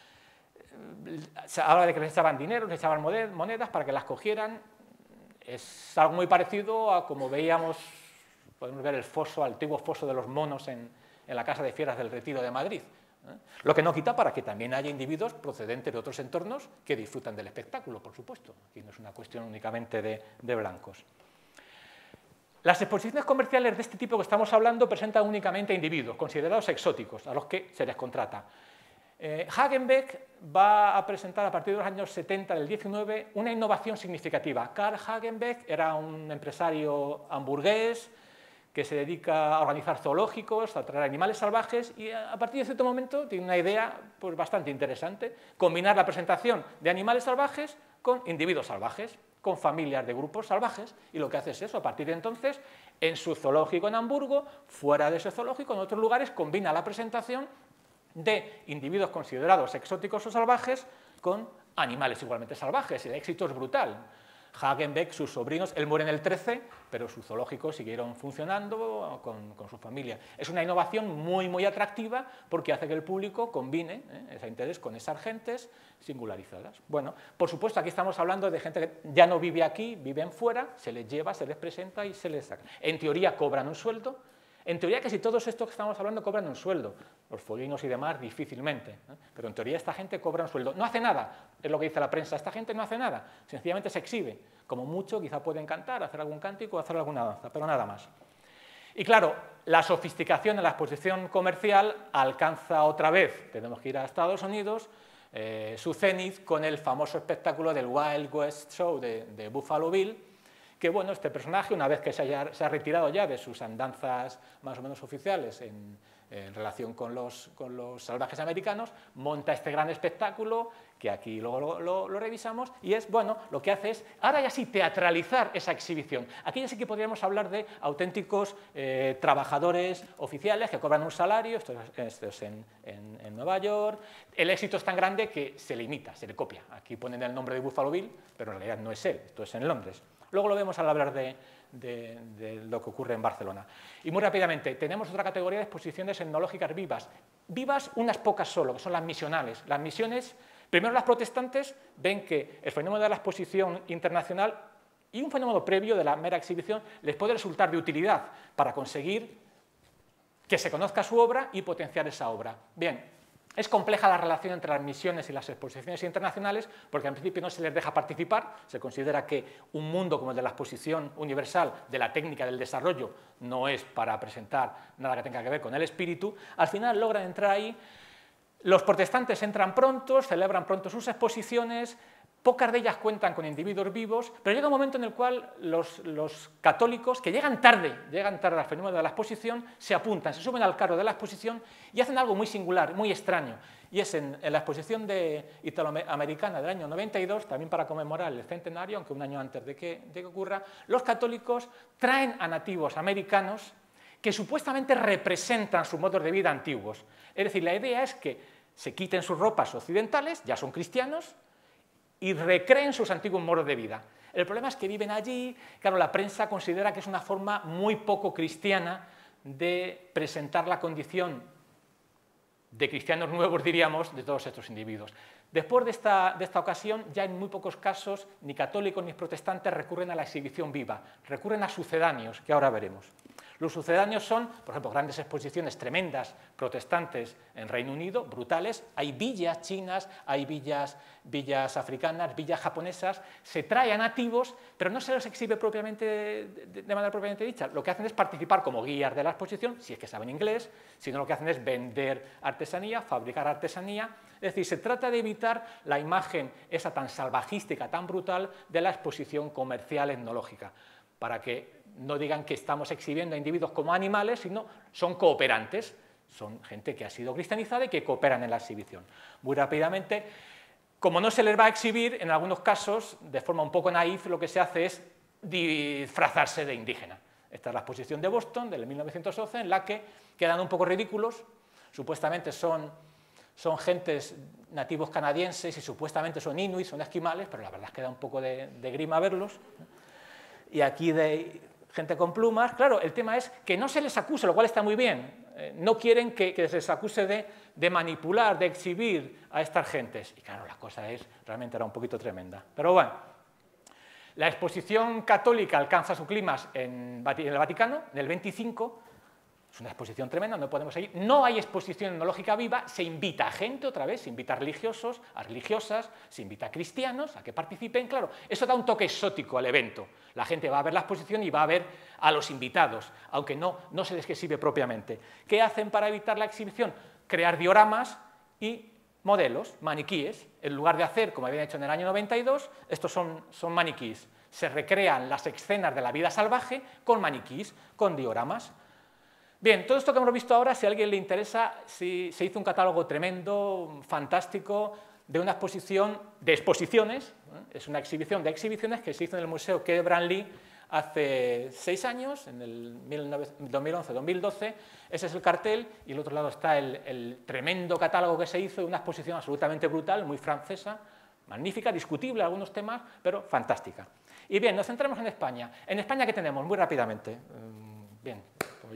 Se habla de que les echaban dinero, les echaban monedas para que las cogieran. Es algo muy parecido a como veíamos, podemos ver el antiguo foso de los monos en la Casa de Fieras del Retiro de Madrid. Lo que no quita para que también haya individuos procedentes de otros entornos que disfrutan del espectáculo, por supuesto. Aquí no es una cuestión únicamente de blancos. Las exposiciones comerciales de este tipo que estamos hablando presentan únicamente a individuos considerados exóticos, a los que se les contrata. Hagenbeck va a presentar a partir de los años 70 del 19 una innovación significativa. Karl Hagenbeck era un empresario hamburgués que se dedica a organizar zoológicos, a traer animales salvajes, y a partir de cierto momento tiene una idea pues, bastante interesante: combinar la presentación de animales salvajes con individuos salvajes, con familias de grupos salvajes, y lo que hace es eso. A partir de entonces, en su zoológico en Hamburgo, fuera de ese zoológico, en otros lugares, combina la presentación de individuos considerados exóticos o salvajes con animales igualmente salvajes. El éxito es brutal. Hagenbeck, sus sobrinos, él muere en el 13, pero sus zoológicos siguieron funcionando con su familia. Es una innovación muy atractiva porque hace que el público combine ese interés con esas gentes singularizadas. Bueno, por supuesto, aquí estamos hablando de gente que ya no vive aquí, viven fuera, se les lleva, se les presenta y se les saca. En teoría cobran un sueldo. En teoría casi todos estos que estamos hablando cobran un sueldo, los fueguinos y demás difícilmente, pero en teoría esta gente cobra un sueldo. No hace nada, es lo que dice la prensa, esta gente no hace nada, sencillamente se exhibe. Como mucho quizá pueden cantar, hacer algún cántico, hacer alguna danza, pero nada más. Y claro, la sofisticación de la exposición comercial alcanza otra vez, tenemos que ir a Estados Unidos, su cenit con el famoso espectáculo del Wild West Show de Buffalo Bill, que bueno, este personaje, una vez que se ha retirado ya de sus andanzas más o menos oficiales en relación con los salvajes americanos, monta este gran espectáculo, que aquí luego lo revisamos, y es, bueno, lo que hace es, ahora ya sí, teatralizar esa exhibición. Aquí ya sí que podríamos hablar de auténticos trabajadores oficiales que cobran un salario, esto es en Nueva York. El éxito es tan grande que se le imita, se le copia. Aquí ponen el nombre de Buffalo Bill, pero en realidad no es él, esto es en Londres. Luego lo vemos al hablar de lo que ocurre en Barcelona. Y muy rápidamente, tenemos otra categoría de exposiciones etnológicas vivas. Vivas unas pocas solo, que son las misionales. Las misiones, primero las protestantes, ven que el fenómeno de la exposición internacional y un fenómeno previo de la mera exhibición les puede resultar de utilidad para conseguir que se conozca su obra y potenciar esa obra. Bien. Es compleja la relación entre las misiones y las exposiciones internacionales porque en principio no se les deja participar, se considera que un mundo como el de la exposición universal, de la técnica del desarrollo, no es para presentar nada que tenga que ver con el espíritu. Al final logran entrar ahí, los protestantes entran pronto, celebran pronto sus exposiciones, pocas de ellas cuentan con individuos vivos, pero llega un momento en el cual los católicos, que llegan tarde al fenómeno de la exposición, se apuntan, se suben al carro de la exposición y hacen algo muy singular, muy extraño. Y es en la exposición italoamericana del año 92, también para conmemorar el centenario, aunque un año antes de que ocurra, los católicos traen a nativos americanos que supuestamente representan sus modos de vida antiguos. Es decir, la idea es que se quiten sus ropas occidentales, ya son cristianos, y recreen sus antiguos modos de vida. El problema es que viven allí, claro, la prensa considera que es una forma muy poco cristiana de presentar la condición de cristianos nuevos, diríamos, de todos estos individuos. Después de esta ocasión, ya en muy pocos casos, ni católicos ni protestantes recurren a la exhibición viva, recurren a sucedáneos, que ahora veremos. Los sucedáneos son, por ejemplo, grandes exposiciones tremendas protestantes en Reino Unido, brutales. Hay villas chinas, hay villas africanas, villas japonesas. Se trae a nativos, pero no se los exhibe de manera propiamente dicha. Lo que hacen es participar como guías de la exposición, si es que saben inglés, sino lo que hacen es vender artesanía, fabricar artesanía. Es decir, se trata de evitar la imagen esa tan salvajística, tan brutal de la exposición comercial etnológica, para que no digan que estamos exhibiendo a individuos como animales, sino son cooperantes, son gente que ha sido cristianizada y que cooperan en la exhibición. Muy rápidamente, como no se les va a exhibir, en algunos casos, de forma un poco naif, lo que se hace es disfrazarse de indígena. Esta es la exposición de Boston, del 1911, en la que quedan un poco ridículos, supuestamente son gentes nativos canadienses y supuestamente son inuits, son esquimales, pero la verdad es que da un poco de grima verlos. Y aquí de gente con plumas, claro, el tema es que no se les acuse, lo cual está muy bien. No quieren que se les acuse de manipular, de exhibir a estas gentes. Y claro, la cosa realmente era un poquito tremenda. Pero bueno, la exposición católica alcanza su clímax en el Vaticano, en el 25. Es una exposición tremenda, no podemos seguir. No hay exposición etnológica viva, se invita a gente otra vez, se invita a religiosos, a religiosas, se invita a cristianos a que participen. Claro, eso da un toque exótico al evento. La gente va a ver la exposición y va a ver a los invitados, aunque no se les exhibe propiamente. ¿Qué hacen para evitar la exhibición? Crear dioramas y modelos, maniquíes. En lugar de hacer, como habían hecho en el año 92, estos son maniquíes. Se recrean las escenas de la vida salvaje con maniquíes, con dioramas. Bien, todo esto que hemos visto ahora, si a alguien le interesa, se hizo un catálogo tremendo, fantástico, de una exposición de exposiciones, es una exhibición de exhibiciones que se hizo en el Museo Quai de Branly hace 6 años, en el 2011-2012, ese es el cartel, y al otro lado está el tremendo catálogo que se hizo de una exposición absolutamente brutal, muy francesa, magnífica, discutible algunos temas, pero fantástica. Y bien, nos centramos en España. ¿En España qué tenemos? Muy rápidamente. Bien.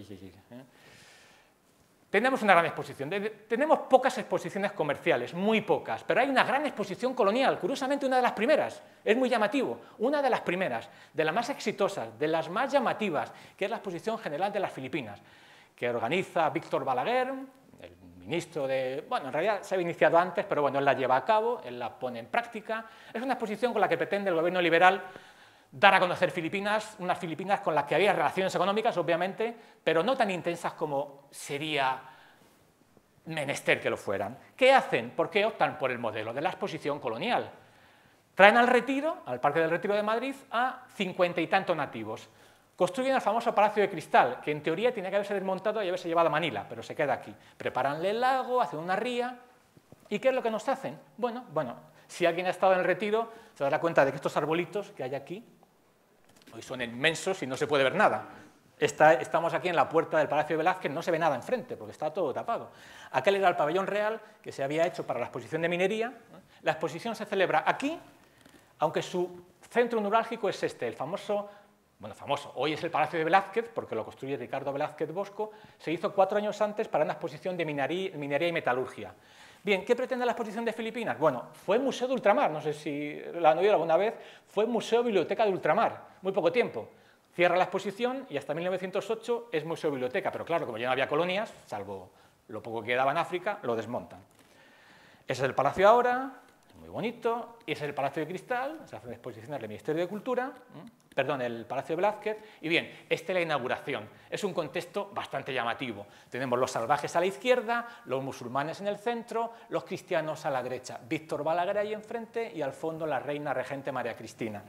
Tenemos una gran exposición. Tenemos pocas exposiciones comerciales, muy pocas, pero hay una gran exposición colonial, curiosamente una de las primeras, es muy llamativo, una de las primeras, de las más exitosas, de las más llamativas, que es la Exposición General de las Filipinas, que organiza Víctor Balaguer, el ministro de... Bueno, en realidad se había iniciado antes, pero bueno, él la lleva a cabo, él la pone en práctica. Es una exposición con la que pretende el gobierno liberal dar a conocer Filipinas, unas Filipinas con las que había relaciones económicas, obviamente, pero no tan intensas como sería menester que lo fueran. ¿Qué hacen? ¿Por qué optan por el modelo de la exposición colonial? Traen al Retiro, al Parque del Retiro de Madrid, a 50 y tantos nativos. Construyen el famoso Palacio de Cristal, que en teoría tenía que haberse desmontado y haberse llevado a Manila, pero se queda aquí. Preparanle el lago, hacen una ría. ¿Y qué es lo que nos hacen? Bueno, si alguien ha estado en el Retiro, se dará cuenta de que estos arbolitos que hay aquí hoy son inmensos y no se puede ver nada. Estamos aquí en la puerta del Palacio de Velázquez, no se ve nada enfrente porque está todo tapado. Aquel era el pabellón real que se había hecho para la exposición de minería. La exposición se celebra aquí, aunque su centro neurálgico es este, el famoso, hoy es el Palacio de Velázquez, porque lo construye Ricardo Velázquez Bosco, se hizo 4 años antes para una exposición de minería y metalurgia. Bien, ¿qué pretende la exposición de Filipinas? Bueno, fue Museo de Ultramar, no sé si la han oído alguna vez, fue Museo Biblioteca de Ultramar, muy poco tiempo. Cierra la exposición y hasta 1908 es Museo Biblioteca, pero claro, como ya no había colonias, salvo lo poco que quedaba en África, lo desmontan. Ese es el palacio ahora, muy bonito, y ese es el Palacio de Cristal, se hacen exposiciones del Ministerio de Cultura, el Palacio de Velázquez, y bien, esta es la inauguración. Es un contexto bastante llamativo. Tenemos los salvajes a la izquierda, los musulmanes en el centro, los cristianos a la derecha. Víctor Balaguer ahí enfrente y al fondo la reina regente María Cristina.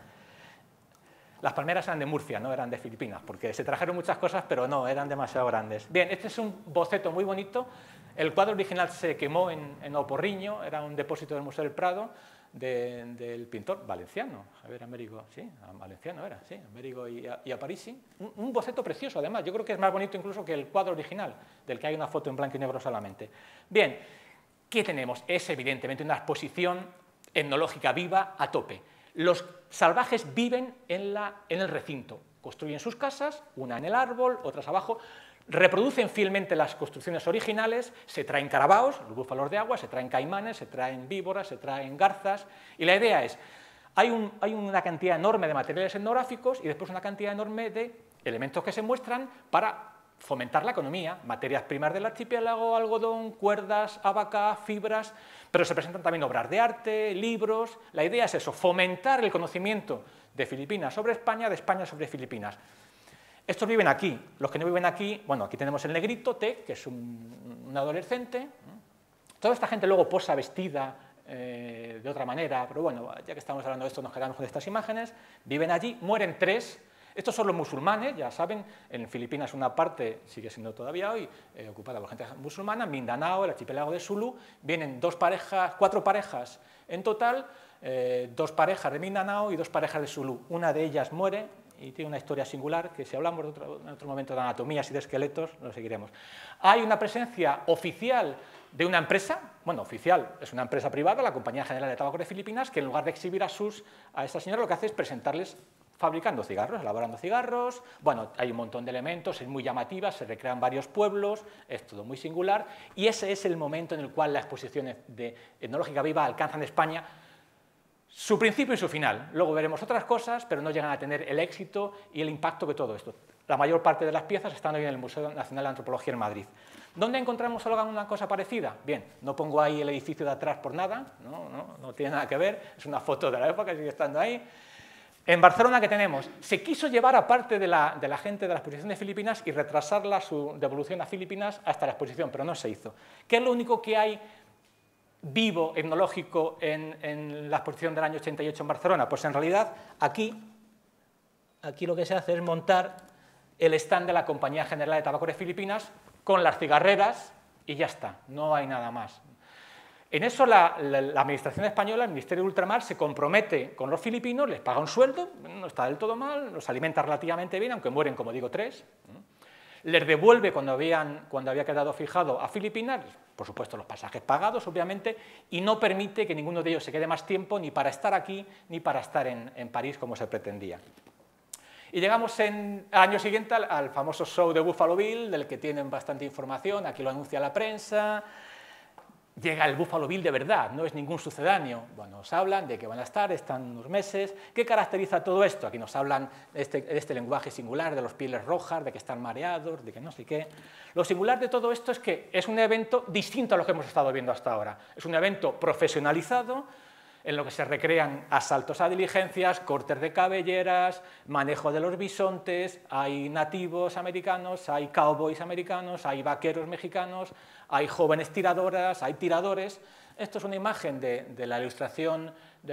Las palmeras eran de Murcia, no eran de Filipinas, porque se trajeron muchas cosas, pero no, eran demasiado grandes. Bien, este es un boceto muy bonito. El cuadro original se quemó en Oporriño, era un depósito del Museo del Prado, del pintor valenciano, Javier Américo, sí, valenciano era, sí, Américo y Aparici. Un boceto precioso, además, yo creo que es más bonito incluso que el cuadro original, del que hay una foto en blanco y negro solamente. Bien, ¿qué tenemos? Es evidentemente una exposición etnológica viva a tope. Los salvajes viven en el recinto, construyen sus casas, una en el árbol, otras abajo, reproducen fielmente las construcciones originales, se traen carabaos, los búfalos de agua, se traen caimanes, se traen víboras, se traen garzas, y la idea es, hay una cantidad enorme de materiales etnográficos y después una cantidad enorme de elementos que se muestran para fomentar la economía, materias primas del archipiélago, algodón, cuerdas, abaca, fibras, pero se presentan también obras de arte, libros. La idea es eso, fomentar el conocimiento de Filipinas sobre España, de España sobre Filipinas. Estos viven aquí, los que no viven aquí, bueno, aquí tenemos el negrito, T, que es un adolescente. Toda esta gente luego posa vestida de otra manera, pero bueno, ya que estamos hablando de esto, nos quedamos con estas imágenes. Viven allí, mueren 3. Estos son los musulmanes, ya saben, en Filipinas una parte, sigue siendo todavía hoy, ocupada por gente musulmana, Mindanao, el archipiélago de Sulu, vienen 4 parejas en total, 2 parejas de Mindanao y 2 parejas de Sulu. Una de ellas muere y tiene una historia singular, que si hablamos en otro momento de anatomías y de esqueletos, lo seguiremos. Hay una presencia oficial de una empresa, bueno, oficial, es una empresa privada, la Compañía General de Tabaco de Filipinas, que en lugar de exhibir a esta señora, lo que hace es presentarles fabricando cigarros, elaborando cigarros. Bueno, hay un montón de elementos, es muy llamativa, se recrean varios pueblos, es todo muy singular, y ese es el momento en el cual la exposición etnológica viva alcanza en España su principio y su final. Luego veremos otras cosas, pero no llegan a tener el éxito y el impacto que todo esto. La mayor parte de las piezas están hoy en el Museo Nacional de Antropología en Madrid. ¿Dónde encontramos alguna cosa parecida? Bien, no pongo ahí el edificio de atrás por nada, no tiene nada que ver, es una foto de la época, sigue estando ahí. En Barcelona, ¿qué tenemos? Se quiso llevar a parte de la gente de la exposición de Filipinas y retrasarla su devolución a Filipinas hasta la exposición, pero no se hizo. ¿Qué es lo único que hay vivo, etnológico, en la exposición del año 88 en Barcelona? Pues en realidad aquí lo que se hace es montar el stand de la Compañía General de Tabaco de Filipinas con las cigarreras y ya está, no hay nada más. En eso la administración española, el Ministerio de Ultramar, se compromete con los filipinos, les paga un sueldo, no está del todo mal, los alimenta relativamente bien, aunque mueren, como digo, 3. Les devuelve cuando había quedado fijado a Filipinas, por supuesto los pasajes pagados, obviamente, y no permite que ninguno de ellos se quede más tiempo ni para estar aquí ni para estar en París como se pretendía. Y llegamos al año siguiente al famoso show de Buffalo Bill, del que tienen bastante información, aquí lo anuncia la prensa. Llega el Buffalo Bill de verdad, no es ningún sucedáneo. Bueno, nos hablan de que van a estar, están unos meses. ¿Qué caracteriza todo esto? Aquí nos hablan de este lenguaje singular, de los pieles rojas, de que están mareados, de que no sé qué. Lo singular de todo esto es que es un evento distinto a lo que hemos estado viendo hasta ahora. Es un evento profesionalizado, en lo que se recrean asaltos a diligencias, cortes de cabelleras, manejo de los bisontes, hay nativos americanos, hay cowboys americanos, hay vaqueros mexicanos, hay jóvenes tiradoras, hay tiradores. Esto es una imagen de la ilustración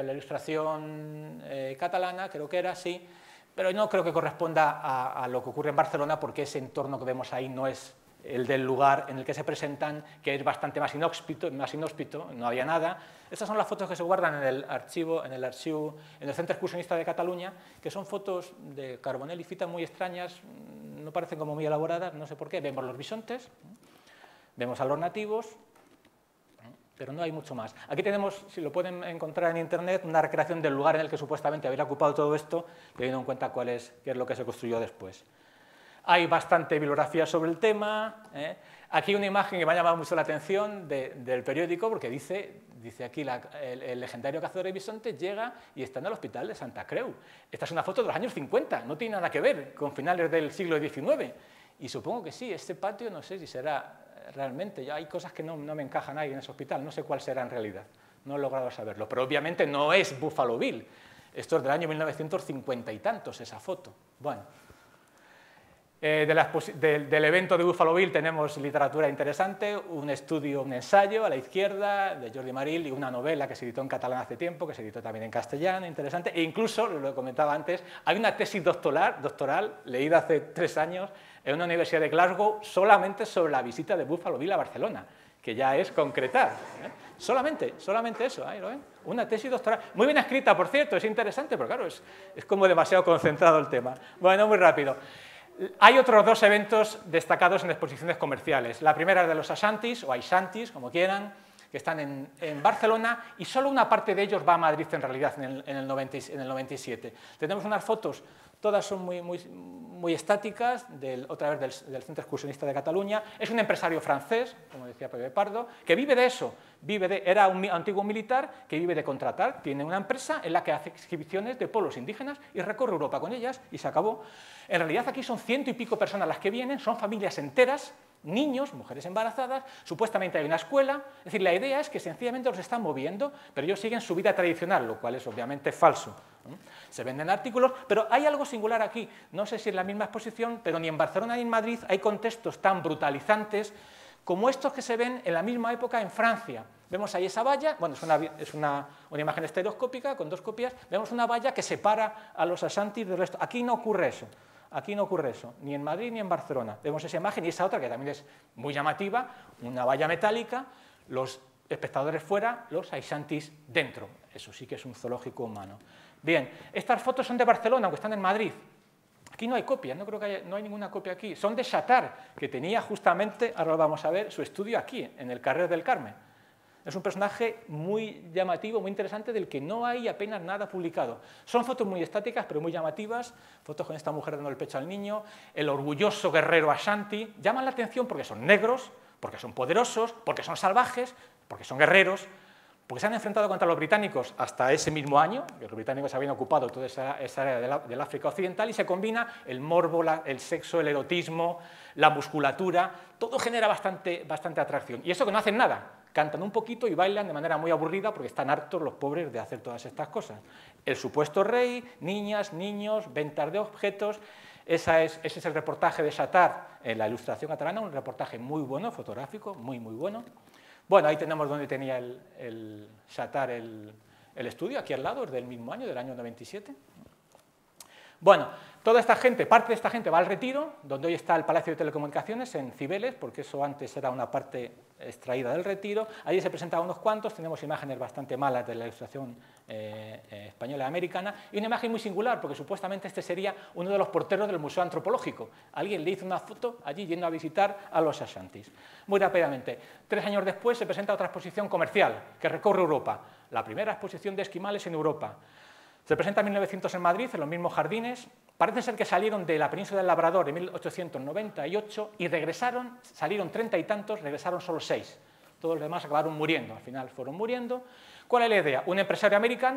catalana, creo que era así, pero no creo que corresponda a lo que ocurre en Barcelona, porque ese entorno que vemos ahí no es el del lugar en el que se presentan, que es bastante más inhóspito, no había nada. Estas son las fotos que se guardan en el Centro Excursionista de Cataluña, que son fotos de Carbonell y Fita muy extrañas, no parecen como muy elaboradas, no sé por qué. Vemos los bisontes, vemos a los nativos, pero no hay mucho más. Aquí tenemos, si lo pueden encontrar en internet, una recreación del lugar en el que supuestamente habría ocupado todo esto, teniendo en cuenta qué es lo que se construyó después. Hay bastante bibliografía sobre el tema. Aquí una imagen que me ha llamado mucho la atención del periódico, porque dice aquí el legendario cazador de bisontes llega y está en el hospital de Santa Creu. Esta es una foto de los años 50, no tiene nada que ver con finales del siglo XIX. Y supongo que sí, este patio no sé si será realmente, ya hay cosas que no me encajan ahí en ese hospital, no sé cuál será en realidad, no he logrado saberlo, pero obviamente no es Buffalo Bill, esto es del año 1950 y tantos, esa foto. Bueno, del evento de Buffalo Bill tenemos literatura interesante, un estudio, un ensayo a la izquierda de Jordi Maril y una novela que se editó en catalán hace tiempo, que se editó también en castellano, interesante, e incluso, lo comentaba antes, hay una tesis doctoral leída hace 3 años en una universidad de Glasgow solamente sobre la visita de Buffalo Bill a Barcelona, que ya es concretar. Solamente eso, ahí lo ven. Una tesis doctoral, muy bien escrita, por cierto, es interesante, pero claro, es como demasiado concentrado el tema. Bueno, muy rápido. Hay otros 2 eventos destacados en exposiciones comerciales. La primera es de los Ashantis, o Aishantis, como quieran, que están en Barcelona, y solo una parte de ellos va a Madrid, en realidad, en el 97. Tenemos unas fotos, todas son muy estáticas, otra vez del Centro Excursionista de Cataluña. Es un empresario francés, como decía Pepe Pardo, que vive de eso. Era un antiguo militar que vive de contratar, tiene una empresa en la que hace exhibiciones de pueblos indígenas y recorre Europa con ellas, y se acabó. En realidad aquí son 100 y pico personas las que vienen, son familias enteras, niños, mujeres embarazadas, supuestamente hay una escuela, es decir, la idea es que sencillamente los están moviendo, pero ellos siguen su vida tradicional, lo cual es obviamente falso. Se venden artículos, pero hay algo singular aquí, no sé si es la misma exposición, pero ni en Barcelona ni en Madrid hay contextos tan brutalizantes como estos que se ven en la misma época en Francia. Vemos ahí esa valla, bueno, es una imagen estereoscópica con 2 copias, vemos una valla que separa a los Ashantis del resto. Aquí no ocurre eso. Aquí no ocurre eso, ni en Madrid ni en Barcelona. Vemos esa imagen y esa otra que también es muy llamativa, una valla metálica, los espectadores fuera, los Aishantis dentro. Eso sí que es un zoológico humano. Bien, estas fotos son de Barcelona, aunque están en Madrid. Aquí no hay copias, no creo que no hay ninguna copia aquí. Son de Chatar, que tenía justamente, ahora lo vamos a ver, su estudio aquí, en el Carrer del Carmen. Es un personaje muy llamativo, muy interesante, del que no hay apenas nada publicado. Son fotos muy estáticas, pero muy llamativas, fotos con esta mujer dando el pecho al niño, el orgulloso guerrero Ashanti. Llaman la atención porque son negros, porque son poderosos, porque son salvajes, porque son guerreros, porque se han enfrentado contra los británicos hasta ese mismo año, que los británicos habían ocupado toda esa área del África Occidental, y se combina el morbo, el sexo, el erotismo, la musculatura, todo genera bastante atracción. Y eso que no hacen nada, cantan un poquito y bailan de manera muy aburrida porque están hartos los pobres de hacer todas estas cosas. El supuesto rey, niñas, niños, ventas de objetos. Ese es el reportaje de Chatar en la Ilustración catalana, un reportaje muy bueno, fotográfico, muy bueno. Bueno, ahí tenemos donde tenía el Chatar el estudio, aquí al lado, es del mismo año, del año 97. Bueno, toda esta gente, parte de esta gente va al Retiro, donde hoy está el Palacio de Telecomunicaciones, en Cibeles, porque eso antes era una parte extraída del Retiro. Allí se presentaban unos cuantos, tenemos imágenes bastante malas de la Ilustración española y americana, y una imagen muy singular, porque supuestamente este sería uno de los porteros del Museo Antropológico. Alguien le hizo una foto allí yendo a visitar a los Ashantis. Muy rápidamente, 3 años después se presenta otra exposición comercial que recorre Europa, la primera exposición de esquimales en Europa. Se presenta en 1900 en Madrid, en los mismos jardines. Parece ser que salieron de la península del Labrador en 1898 y salieron 30 y tantos, regresaron solo 6. Todos los demás acabaron muriendo, al final fueron muriendo. ¿Cuál es la idea? Un empresario americano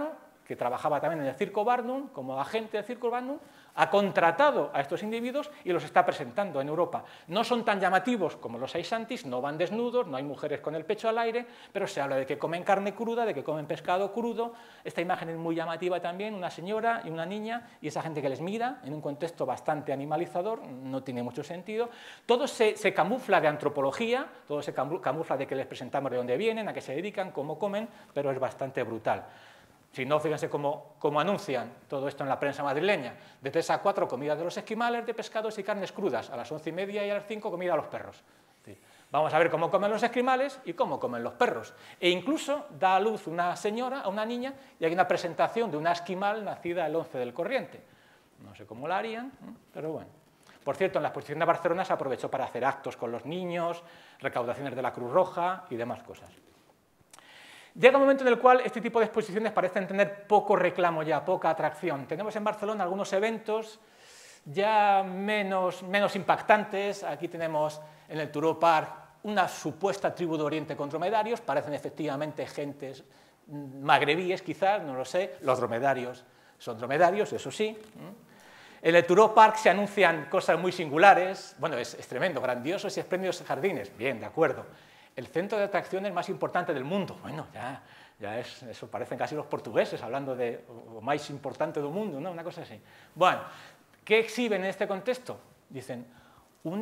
que trabajaba también en el Circo Barnum, como agente del Circo Barnum, ha contratado a estos individuos y los está presentando en Europa. No son tan llamativos como los Aisantis, no van desnudos, no hay mujeres con el pecho al aire, pero se habla de que comen carne cruda, de que comen pescado crudo. Esta imagen es muy llamativa también, una señora y una niña, y esa gente que les mira en un contexto bastante animalizador, no tiene mucho sentido. Todo se camufla de antropología, todo se camufla de que les presentamos de dónde vienen, a qué se dedican, cómo comen, pero es bastante brutal. Si no, fíjense cómo anuncian todo esto en la prensa madrileña. De 3 a 4, comida de los esquimales, de pescados y carnes crudas. A las 11:30 y a las 5, comida a los perros. Sí. Vamos a ver cómo comen los esquimales y cómo comen los perros. E incluso da a luz una señora, a una niña, y hay una presentación de una esquimal nacida el 11 del corriente. No sé cómo la harían, pero bueno. Por cierto, en la exposición de Barcelona se aprovechó para hacer actos con los niños, recaudaciones de la Cruz Roja y demás cosas. Llega un momento en el cual este tipo de exposiciones parecen tener poco reclamo ya, poca atracción. Tenemos en Barcelona algunos eventos ya menos impactantes. Aquí tenemos en el Turó Park una supuesta tribu de Oriente con dromedarios, parecen efectivamente gentes magrebíes quizás, no lo sé, los dromedarios son dromedarios, eso sí. En el Turó Park se anuncian cosas muy singulares, bueno, es tremendo, grandiosos y espléndidos jardines, bien, de acuerdo. El centro de atracciones más importante del mundo. Bueno, ya eso parecen casi los portugueses hablando de lo más importante del mundo, ¿no? Una cosa así. Bueno, ¿qué exhiben en este contexto? Dicen, un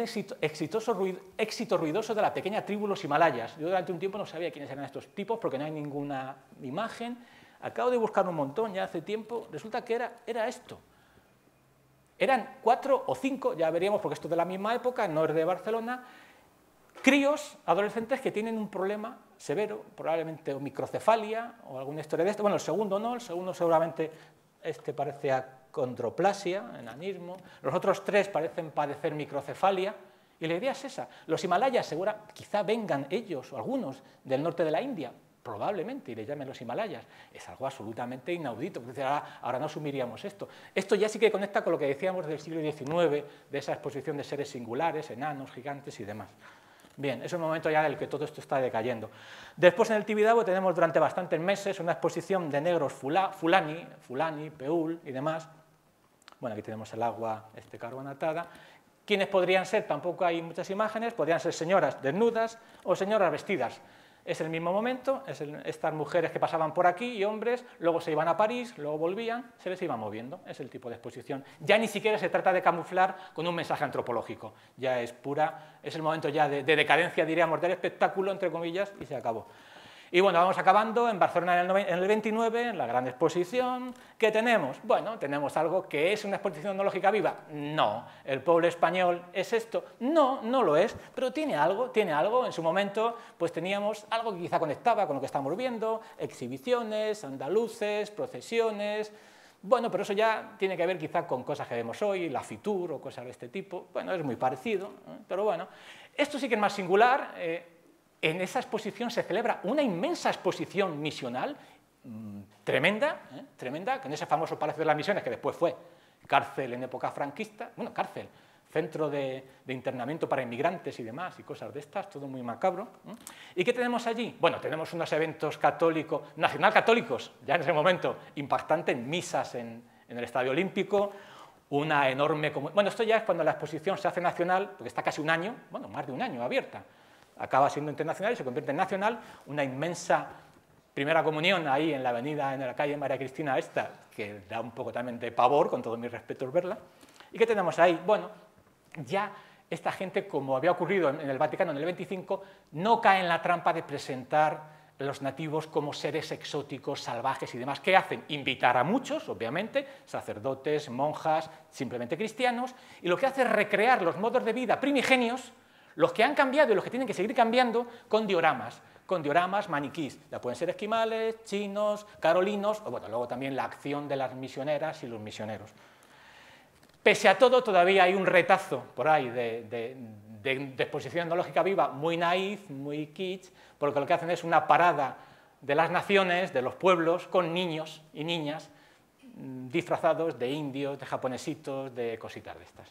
éxito ruidoso de la pequeña tribu Los Himalayas. Yo durante un tiempo no sabía quiénes eran estos tipos porque no hay ninguna imagen. Acabo de buscar un montón ya hace tiempo. Resulta que era esto. Eran 4 o 5, ya veríamos porque esto es de la misma época, no es de Barcelona, críos, adolescentes que tienen un problema severo, probablemente microcefalia o alguna historia de esto. Bueno, el segundo no, el segundo seguramente parece acondroplasia, enanismo. Los otros 3 parecen padecer microcefalia. Y la idea es esa. Los Himalayas, quizá vengan ellos o algunos del norte de la India, probablemente, y les llamen los Himalayas. Es algo absolutamente inaudito. Ahora no asumiríamos esto. Esto ya sí que conecta con lo que decíamos del siglo XIX, de esa exposición de seres singulares, enanos, gigantes y demás. Bien, es un momento ya en el que todo esto está decayendo. Después en el Tibidabo tenemos durante bastantes meses una exposición de negros fulani, peul y demás. Bueno, aquí tenemos el agua carbonatada. ¿Quiénes podrían ser? Tampoco hay muchas imágenes. Podrían ser señoras desnudas o señoras vestidas. Es el mismo momento, estas mujeres que pasaban por aquí y hombres, luego se iban a París, luego volvían, se les iba moviendo, es el tipo de exposición. Ya ni siquiera se trata de camuflar con un mensaje antropológico, ya es el momento ya de decadencia, diríamos, del espectáculo, entre comillas, y se acabó. Y bueno, vamos acabando en Barcelona en el 29, en la gran exposición. ¿Qué tenemos? Bueno, tenemos algo que es una exposición etnológica viva. No. ¿El pueblo español es esto? No, no lo es, pero tiene algo. En su momento, pues teníamos algo que quizá conectaba con lo que estamos viendo, exhibiciones, andaluces, procesiones. Bueno, pero eso ya tiene que ver quizá con cosas que vemos hoy, la Fitur o cosas de este tipo. Bueno, es muy parecido, pero bueno. Esto sí que es más singular. En esa exposición se celebra una inmensa exposición misional, tremenda, que en ese famoso Palacio de las Misiones, que después fue cárcel en época franquista, bueno, cárcel, centro de internamiento para inmigrantes y demás, y cosas de estas, todo muy macabro. ¿Y qué tenemos allí? Bueno, tenemos unos eventos católicos, nacionalcatólicos, ya en ese momento, impactantes, misas en el Estadio Olímpico, una enorme... Bueno, esto ya es cuando la exposición se hace nacional, porque está casi un año, bueno, más de un año abierta, acaba siendo internacional y se convierte en nacional, una inmensa primera comunión ahí en la avenida, en la calle María Cristina que da un poco también de pavor, con todos mis respetos verla. ¿Y qué tenemos ahí? Bueno, ya esta gente, como había ocurrido en el Vaticano en el 25, no cae en la trampa de presentar a los nativos como seres exóticos, salvajes y demás. ¿Qué hacen? Invitar a muchos, obviamente, sacerdotes, monjas, simplemente cristianos, y lo que hace es recrear los modos de vida primigenios, los que han cambiado y los que tienen que seguir cambiando, con dioramas maniquís. Ya pueden ser esquimales, chinos, carolinos, o bueno, luego también la acción de las misioneras y los misioneros. Pese a todo, todavía hay un retazo por ahí de exposición etnológica viva muy naif, muy kitsch, porque lo que hacen es una parada de las naciones, de los pueblos, con niños y niñas disfrazados de indios, de japonesitos, de cositas de estas.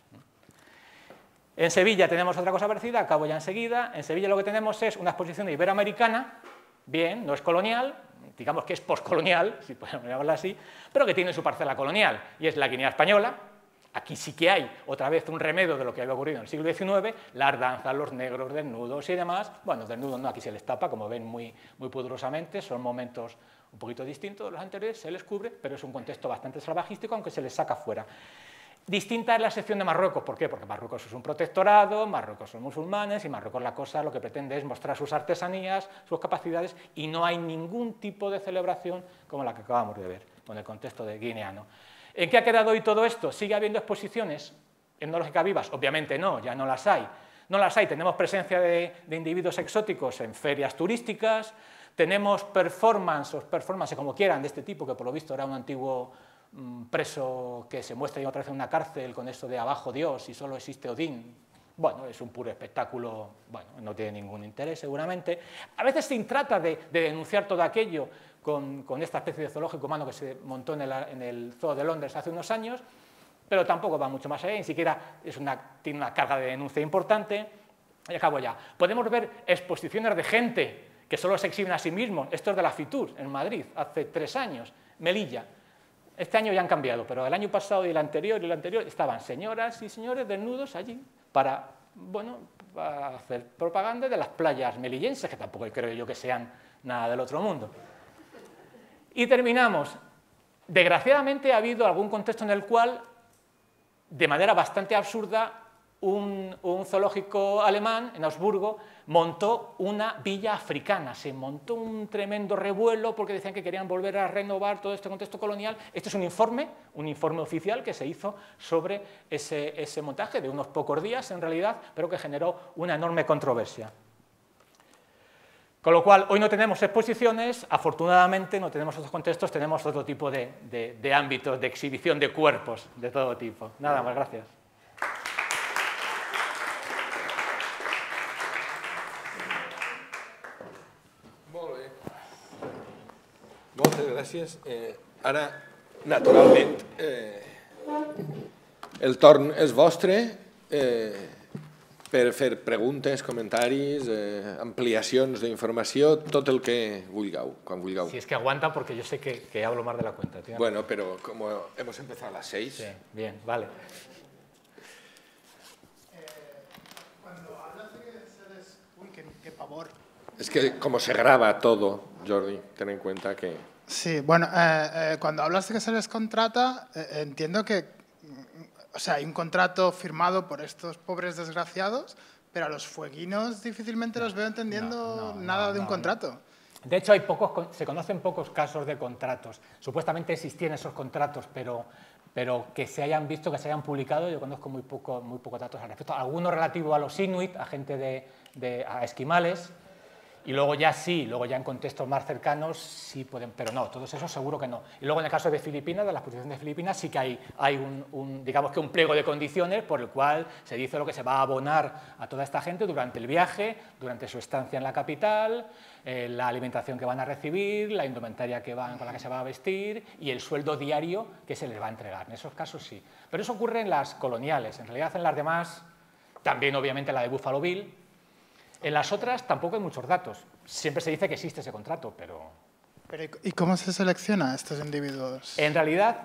En Sevilla tenemos otra cosa parecida, acabo ya enseguida. En Sevilla lo que tenemos es una exposición iberoamericana, bien, no es colonial, digamos que es postcolonial, si podemos llamarla así, pero que tiene su parcela colonial, y es la Guinea española. Aquí sí que hay otra vez un remedio de lo que había ocurrido en el siglo XIX, las danzas, los negros, desnudos y demás. Bueno, desnudos no, aquí se les tapa, como ven muy pudorosamente, son momentos un poquito distintos de los anteriores, se les cubre, pero es un contexto bastante salvajístico, aunque se les saca fuera. Distinta es la sección de Marruecos, ¿por qué? Porque Marruecos es un protectorado, Marruecos son musulmanes y Marruecos la cosa lo que pretende es mostrar sus artesanías, sus capacidades, y no hay ningún tipo de celebración como la que acabamos de ver, con el contexto de guineano. ¿En qué ha quedado hoy todo esto? ¿Sigue habiendo exposiciones etnológicas vivas? Obviamente no, ya no las hay. No las hay, tenemos presencia de individuos exóticos en ferias turísticas, tenemos performances como quieran de este tipo, que por lo visto era un antiguo preso que se muestra y otra vez en una cárcel con esto de abajo Dios y solo existe Odín. Bueno, es un puro espectáculo, bueno, no tiene ningún interés seguramente. A veces se trata de denunciar todo aquello con esta especie de zoológico humano que se montó en el Zoo de Londres hace unos años, pero tampoco va mucho más allá, ni siquiera tiene una carga de denuncia importante. Y acabo ya. Podemos ver exposiciones de gente que solo se exhiben a sí mismos. Esto es de la Fitur, en Madrid, hace 3 años, Melilla. Este año ya han cambiado, pero el año pasado y el anterior estaban señoras y señores desnudos allí para, bueno, para hacer propaganda de las playas melillenses, que tampoco creo yo que sean nada del otro mundo. Y terminamos. Desgraciadamente ha habido algún contexto en el cual, de manera bastante absurda, un zoológico alemán en Augsburgo montó una villa africana, se montó un tremendo revuelo porque decían que querían volver a renovar todo este contexto colonial. Este es un informe oficial que se hizo sobre ese montaje de unos pocos días en realidad, pero que generó una enorme controversia. Con lo cual, hoy no tenemos exposiciones, afortunadamente no tenemos otros contextos, tenemos otro tipo de ámbitos de exhibición de cuerpos de todo tipo. Nada más, gracias. Molt bé. Moltes gràcies. Ara, naturalment, el torn és vostre per fer preguntes, comentaris, ampliacions d'informació, tot el que vulgueu, quan vulgueu. Si es que aguanta, porque yo sé que hablo más de la cuenta. Tío. Bueno, pero como hemos empezado a las 6... Sí, bien, vale. Cuando hablas de que seres... Uy, qué pavor. Es que como se graba todo, Jordi, ten en cuenta que... Sí, bueno, cuando hablas de que se les contrata, entiendo que... O sea, hay un contrato firmado por estos pobres desgraciados, pero a los fueguinos difícilmente los veo entendiendo nada de un contrato. De hecho, se conocen pocos casos de contratos. Supuestamente existían esos contratos, pero que se hayan visto, que se hayan publicado, yo conozco muy pocos datos al respecto. Algunos relativos a los inuit, a gente a esquimales, y luego ya en contextos más cercanos sí pueden, pero no, todos esos seguro que no. Y luego en el caso de Filipinas, de la exposición de Filipinas, sí que hay digamos que un pliego de condiciones por el cual se dice lo que se va a abonar a toda esta gente durante el viaje, durante su estancia en la capital, la alimentación que van a recibir, la indumentaria con la que se va a vestir y el sueldo diario que se les va a entregar. En esos casos sí. Pero eso ocurre en las coloniales. En realidad en las demás, también obviamente la de Buffalo Bill. En las otras tampoco hay muchos datos. Siempre se dice que existe ese contrato, pero... ¿Y cómo se selecciona a estos individuos? En realidad,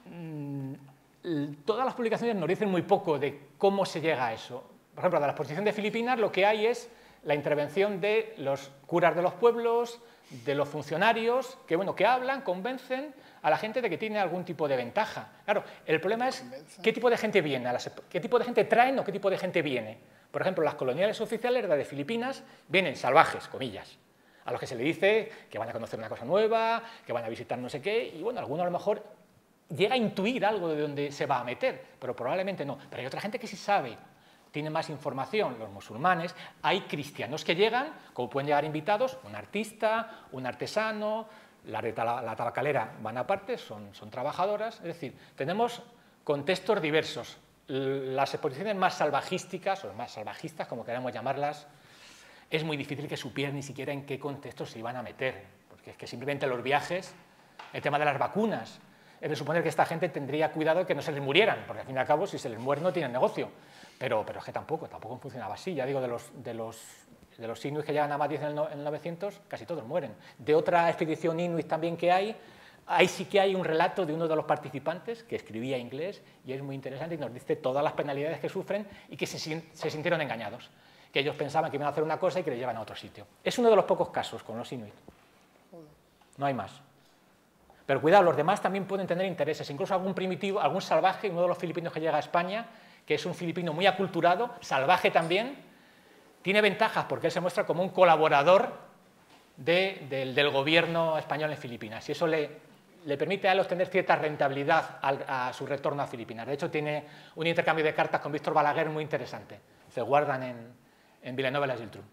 todas las publicaciones nos dicen muy poco de cómo se llega a eso. Por ejemplo, de la exposición de Filipinas lo que hay es la intervención de los curas de los pueblos, de los funcionarios, que hablan, convencen a la gente de que tiene algún tipo de ventaja. Claro, el problema es qué tipo de gente viene, qué tipo de gente traen o qué tipo de gente viene. Por ejemplo, las coloniales oficiales, las de Filipinas, vienen salvajes, comillas, a los que se le dice que van a conocer una cosa nueva, que van a visitar no sé qué, y bueno, alguno a lo mejor llega a intuir algo de dónde se va a meter, pero probablemente no. Pero hay otra gente que sí sabe, tiene más información, los musulmanes, hay cristianos que llegan, como pueden llegar invitados, un artista, un artesano, la tabacalera van aparte, son trabajadoras, es decir, tenemos contextos diversos. Las exposiciones más salvajísticas, o más salvajistas, como queramos llamarlas, es muy difícil que supieran ni siquiera en qué contexto se iban a meter, porque es que simplemente los viajes, el tema de las vacunas, es de suponer que esta gente tendría cuidado de que no se les murieran, porque al fin y al cabo, si se les muere no tienen negocio, pero es que tampoco funcionaba así, ya digo, de de los inuit que llegan a Madrid en el 900, casi todos mueren. De otra expedición inuit también que hay, ahí sí que hay un relato de uno de los participantes que escribía inglés y es muy interesante y nos dice todas las penalidades que sufren y que se sintieron engañados, que ellos pensaban que iban a hacer una cosa y que les llevan a otro sitio. Es uno de los pocos casos con los inuit. No hay más. Pero cuidado, los demás también pueden tener intereses, incluso algún primitivo, algún salvaje, uno de los filipinos que llega a España, que es un filipino muy aculturado, salvaje también, tiene ventajas porque él se muestra como un colaborador del gobierno español en Filipinas y eso le permite a él obtener cierta rentabilidad a su retorno a Filipinas. De hecho, tiene un intercambio de cartas con Víctor Balaguer muy interesante. Se guardan en Villanueva y la Geltrú.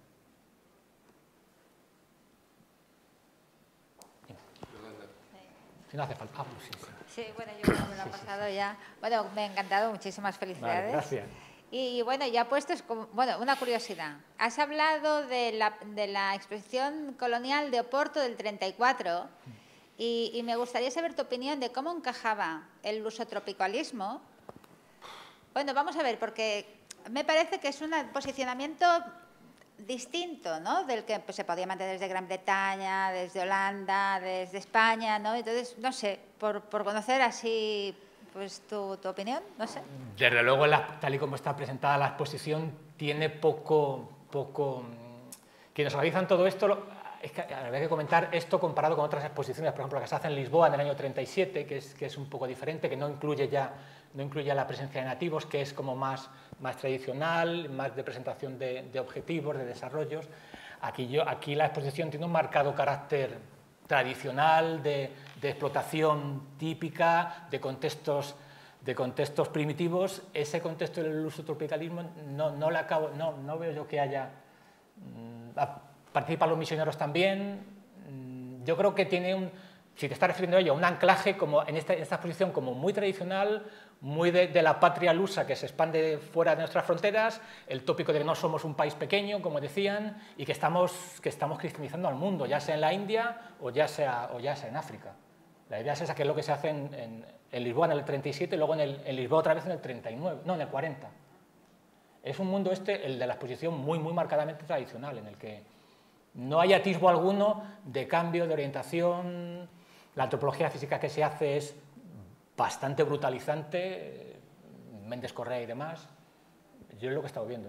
Si no hace falta. Ah, pues sí. Sí, bueno, yo me lo he pasado ya. Bueno, me ha encantado, muchísimas felicidades. Vale, gracias. Y bueno, ya puestos, bueno, una curiosidad. Has hablado de la exposición colonial de Oporto del 34 y me gustaría saber tu opinión de cómo encajaba el lusotropicalismo. Bueno, vamos a ver, porque me parece que es un posicionamiento distinto, ¿no?, del que pues, se podía mantener desde Gran Bretaña, desde Holanda, desde España, ¿no? Entonces, no sé, por conocer así pues tu opinión, no sé. Desde luego, tal y como está presentada la exposición, tiene poco... Quienes organizan todo esto, es que habría que comentar esto comparado con otras exposiciones, por ejemplo, la que se hace en Lisboa en el año 37, que es un poco diferente, que no incluye ya la presencia de nativos, que es como más tradicional, más de presentación de objetivos, de desarrollos. Aquí la exposición tiene un marcado carácter tradicional, de explotación típica, de contextos primitivos. Ese contexto del lusotropicalismo no veo yo que haya... Participan los misioneros también. Yo creo que tiene si te estás refiriendo a ello, un anclaje como en esta exposición como muy tradicional, muy de la patria lusa que se expande fuera de nuestras fronteras, el tópico de que no somos un país pequeño, como decían, y que estamos cristianizando al mundo, ya sea en la India o ya sea en África. La idea es esa, que es lo que se hace en Lisboa en el 37 y luego en Lisboa otra vez en el 39, no, en el 40. Es un mundo el de la exposición muy marcadamente tradicional, en el que no hay atisbo alguno de cambio, de orientación. La antropología física que se hace es bastante brutalizante, Méndez Correa y demás. Yo es lo que he estado viendo.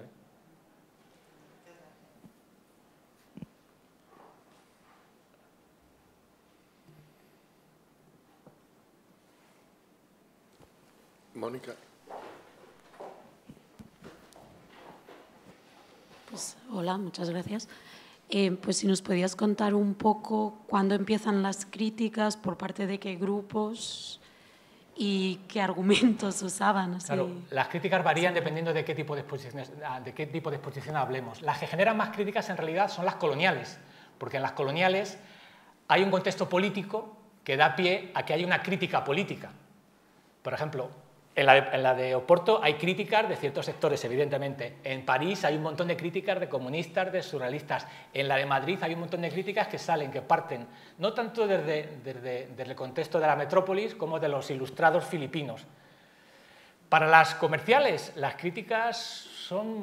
Mónica. Pues, hola, muchas gracias. Pues si nos podías contar un poco cuándo empiezan las críticas, por parte de qué grupos y qué argumentos usaban. Así. Claro, las críticas varían dependiendo de qué tipo de exposición hablemos. Las que generan más críticas en realidad son las coloniales, porque en las coloniales hay un contexto político que da pie a que haya una crítica política. Por ejemplo, en la de Oporto hay críticas de ciertos sectores, evidentemente. En París hay un montón de críticas de comunistas, de surrealistas. En la de Madrid hay un montón de críticas que parten no tanto desde el contexto de la metrópolis como de los ilustrados filipinos. Para las comerciales, las críticas son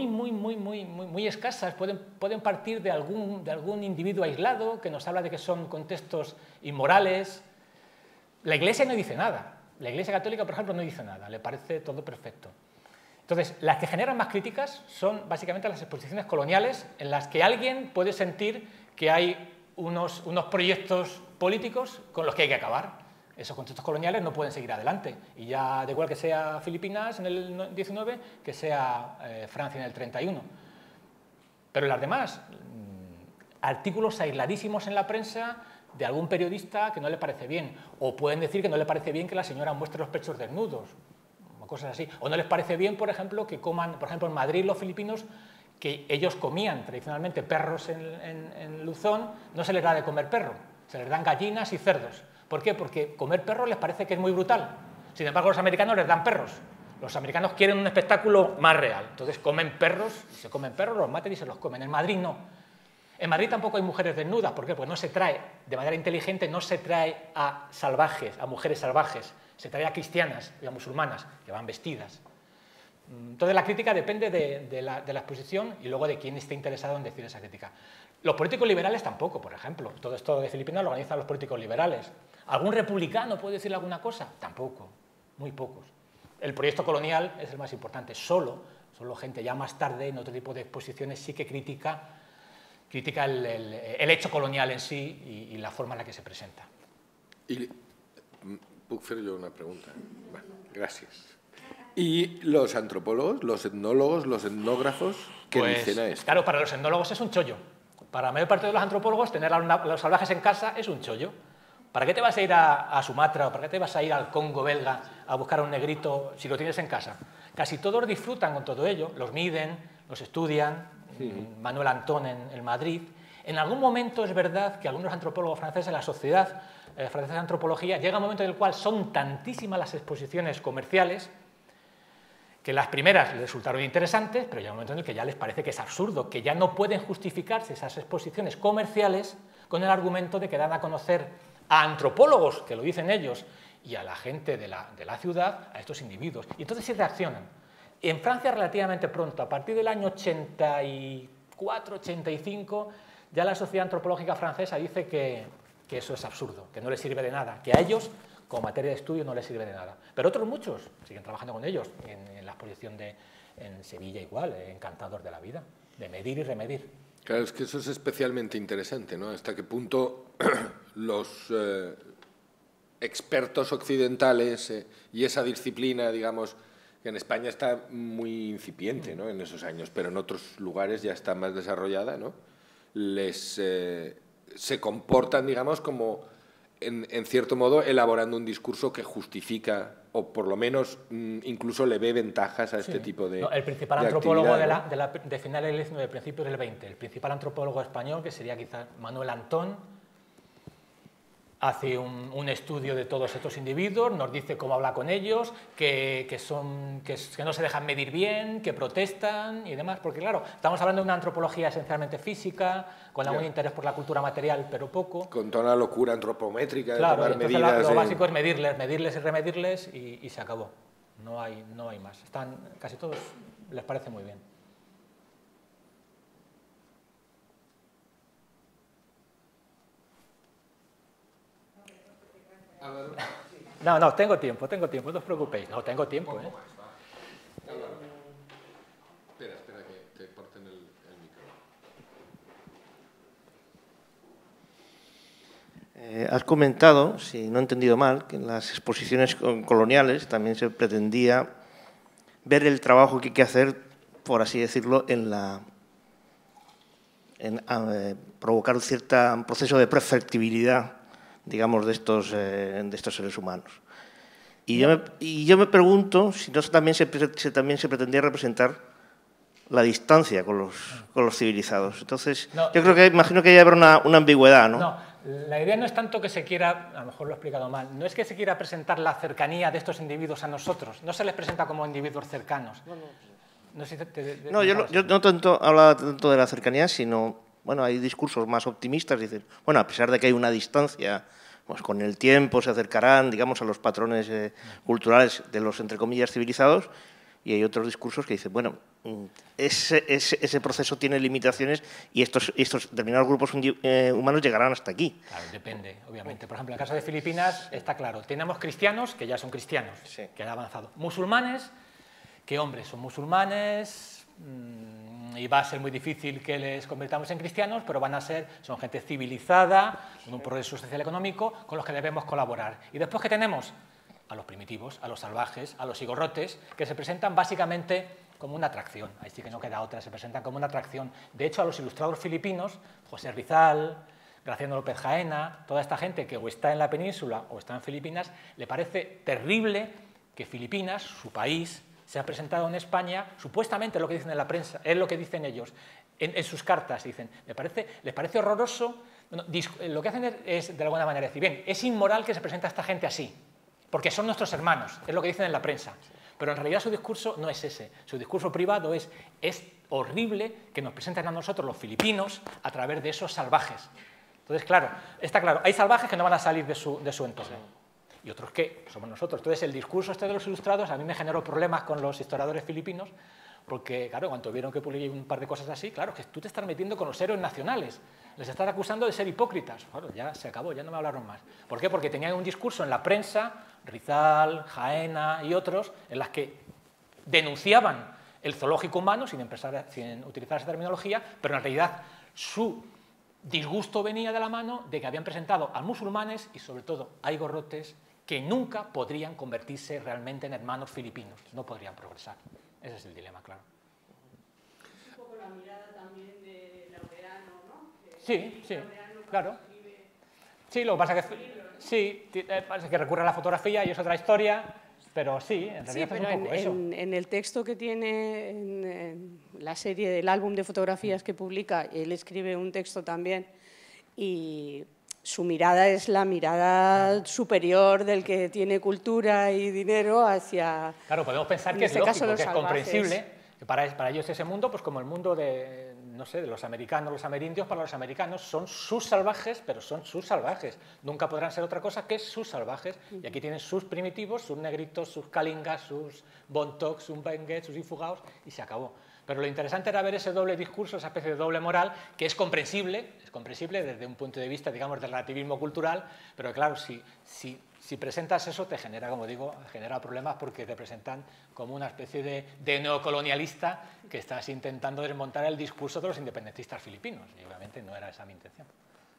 muy escasas. Pueden partir de algún individuo aislado que nos habla de que son contextos inmorales. La Iglesia no dice nada. La Iglesia Católica, por ejemplo, no dice nada, le parece todo perfecto. Entonces, las que generan más críticas son básicamente las exposiciones coloniales, en las que alguien puede sentir que hay unos proyectos políticos con los que hay que acabar. Esos contextos coloniales no pueden seguir adelante, y ya da igual que sea Filipinas en el 19 que sea Francia en el 31. Pero las demás, artículos aisladísimos en la prensa de algún periodista que no le parece bien, o pueden decir que no le parece bien que la señora muestre los pechos desnudos, o cosas así, o no les parece bien, por ejemplo, que coman, por ejemplo, en Madrid los filipinos, que ellos comían tradicionalmente perros en Luzón, no se les da de comer perro, se les dan gallinas y cerdos. ¿Por qué? Porque comer perro les parece que es muy brutal, sin embargo los americanos les dan perros. Los americanos quieren un espectáculo más real, entonces comen perros, se comen perros, los matan y se los comen. En Madrid no. En Madrid tampoco hay mujeres desnudas. ¿Por qué? Porque no se trae, de manera inteligente, no se trae a salvajes, a mujeres salvajes. Se trae a cristianas y a musulmanas, que van vestidas. Entonces la crítica depende de la exposición y luego de quién esté interesado en decir esa crítica. Los políticos liberales tampoco, por ejemplo. Todo esto de Filipinas lo organizan los políticos liberales. ¿Algún republicano puede decirle alguna cosa? Tampoco, muy pocos. El proyecto colonial es el más importante. Solo gente ya más tarde, en otro tipo de exposiciones, sí que critica el hecho colonial en sí y la forma en la que se presenta. I puc fer jo una pregunta? Bueno, gràcies. ¿Y los antropólogos, los etnólogos, los etnógrafos, qué dicen a esto? Claro, para los etnólogos es un chollo. Para la mayor parte de los antropólogos, tener a los salvajes en casa es un chollo. ¿Para qué te vas a ir a Sumatra o para qué te vas a ir al Congo belga a buscar a un negrito si lo tienes en casa? Casi todos disfrutan con todo ello, los miden, los estudian, Manuel Antón en Madrid. En algún momento es verdad que algunos antropólogos franceses, la Sociedad Francesa de Antropología, llega un momento en el cual son tantísimas las exposiciones comerciales que las primeras les resultaron interesantes, pero llega un momento en el que ya les parece que es absurdo, que ya no pueden justificarse esas exposiciones comerciales con el argumento de que dan a conocer a antropólogos, que lo dicen ellos, y a la gente de la ciudad, a estos individuos. Y entonces sí reaccionan. En Francia relativamente pronto, a partir del año 84, 85, ya la Sociedad Antropológica Francesa dice que eso es absurdo, que no les sirve de nada, que a ellos, como materia de estudio, no les sirve de nada. Pero otros muchos siguen trabajando con ellos, en la exposición en Sevilla igual, encantados de la vida, de medir y remedir. Claro, es que eso es especialmente interesante, ¿no? Hasta qué punto los expertos occidentales y esa disciplina, digamos, que en España está muy incipiente, ¿no? En esos años, pero en otros lugares ya está más desarrollada, ¿no? Se comportan, digamos, como, en cierto modo, elaborando un discurso que justifica, o por lo menos incluso le ve ventajas a este tipo de el principal de antropólogo actividad, de finales del XIX, de principios del XX, el principal antropólogo español, que sería quizás Manuel Antón, hace un estudio de todos estos individuos, nos dice cómo habla con ellos, que no se dejan medir bien, que protestan y demás, porque claro, estamos hablando de una antropología esencialmente física, con algún interés por la cultura material, pero poco. Con toda la locura antropométrica, claro, de tomar medidas. Lo básico es medirles y remedirles y se acabó. No hay más. Casi todos les parece muy bien. No, tengo tiempo, no os preocupéis. No, tengo tiempo, ¿eh? Espera, que te porten el micro. Has comentado, si no he entendido mal, que en las exposiciones coloniales también se pretendía ver el trabajo que hay que hacer, por así decirlo, en provocar un cierto proceso de perfectibilidad, digamos, de estos seres humanos. Y yo me pregunto si no también se pretendía representar la distancia con los civilizados. Entonces, yo creo que imagino que habrá una ambigüedad, ¿no? No, la idea no es tanto que se quiera, a lo mejor lo he explicado mal, no es que se quiera presentar la cercanía de estos individuos a nosotros, no se les presenta como individuos cercanos. Yo no tanto hablaba tanto de la cercanía, sino, bueno, hay discursos más optimistas, dicen, bueno, a pesar de que hay una distancia, pues con el tiempo se acercarán, digamos, a los patrones culturales de los, entre comillas, civilizados, y hay otros discursos que dicen, bueno, ese proceso tiene limitaciones y estos determinados grupos humanos llegarán hasta aquí. Claro, depende, obviamente. Por ejemplo, en el caso de Filipinas está claro, tenemos cristianos, que ya son cristianos, sí, que han avanzado. Musulmanes, que hombres, son musulmanes, y va a ser muy difícil que les convirtamos en cristianos, pero son gente civilizada, con un progreso social y económico, con los que debemos colaborar. Y después, ¿qué tenemos? A los primitivos, a los salvajes, a los igorrotes, que se presentan básicamente como una atracción. Ahí sí que no queda otra, se presentan como una atracción. De hecho, a los ilustradores filipinos, José Rizal, Graciano López Jaena, toda esta gente que o está en la península o está en Filipinas, le parece terrible que Filipinas, su país, se ha presentado en España, supuestamente es lo que dicen en la prensa, es lo que dicen ellos, en sus cartas dicen, les parece horroroso, bueno, lo que hacen es de alguna manera decir, bien, es inmoral que se presente a esta gente así, porque son nuestros hermanos, es lo que dicen en la prensa, pero en realidad su discurso no es ese, su discurso privado es horrible que nos presenten a nosotros los filipinos a través de esos salvajes. Entonces, claro, está claro, hay salvajes que no van a salir de su entorno. y otros que somos nosotros. Entonces, el discurso este de los ilustrados a mí me generó problemas con los historiadores filipinos, porque, claro, cuando vieron que publiqué un par de cosas así, claro, que tú te estás metiendo con los héroes nacionales, les estás acusando de ser hipócritas. Bueno, ya se acabó, ya no me hablaron más. ¿Por qué? Porque tenían un discurso en la prensa, Rizal, Jaena y otros, en las que denunciaban el zoológico humano, sin utilizar esa terminología, pero en realidad su disgusto venía de la mano de que habían presentado a musulmanes y, sobre todo, a igorrotes que nunca podrían convertirse realmente en hermanos filipinos, no podrían progresar. Ese es el dilema, claro. Un poco la mirada también de Laureano, ¿no? Sí, sí, claro. Sí, lo que pasa es que recurre a la fotografía y es otra historia, pero sí, en realidad es un poco eso. En el texto que tiene en la serie del álbum de fotografías que publica, él escribe un texto también y su mirada es la mirada superior del que tiene cultura y dinero hacia... Claro, podemos pensar que es lógico, que es comprensible, que para ellos ese mundo, pues como el mundo de, no sé, de los americanos, los amerindios, para los americanos son sus salvajes, pero son sus salvajes. Nunca podrán ser otra cosa que sus salvajes. Y aquí tienen sus primitivos, sus negritos, sus kalingas, sus bontocs, sus benguets, sus infugados, y se acabó. Pero lo interesante era ver ese doble discurso, esa especie de doble moral, que es comprensible desde un punto de vista, digamos, del relativismo cultural, pero claro, si presentas eso te genera, como digo, genera problemas porque te presentan como una especie de neocolonialista que estás intentando desmontar el discurso de los independentistas filipinos, y obviamente no era esa mi intención.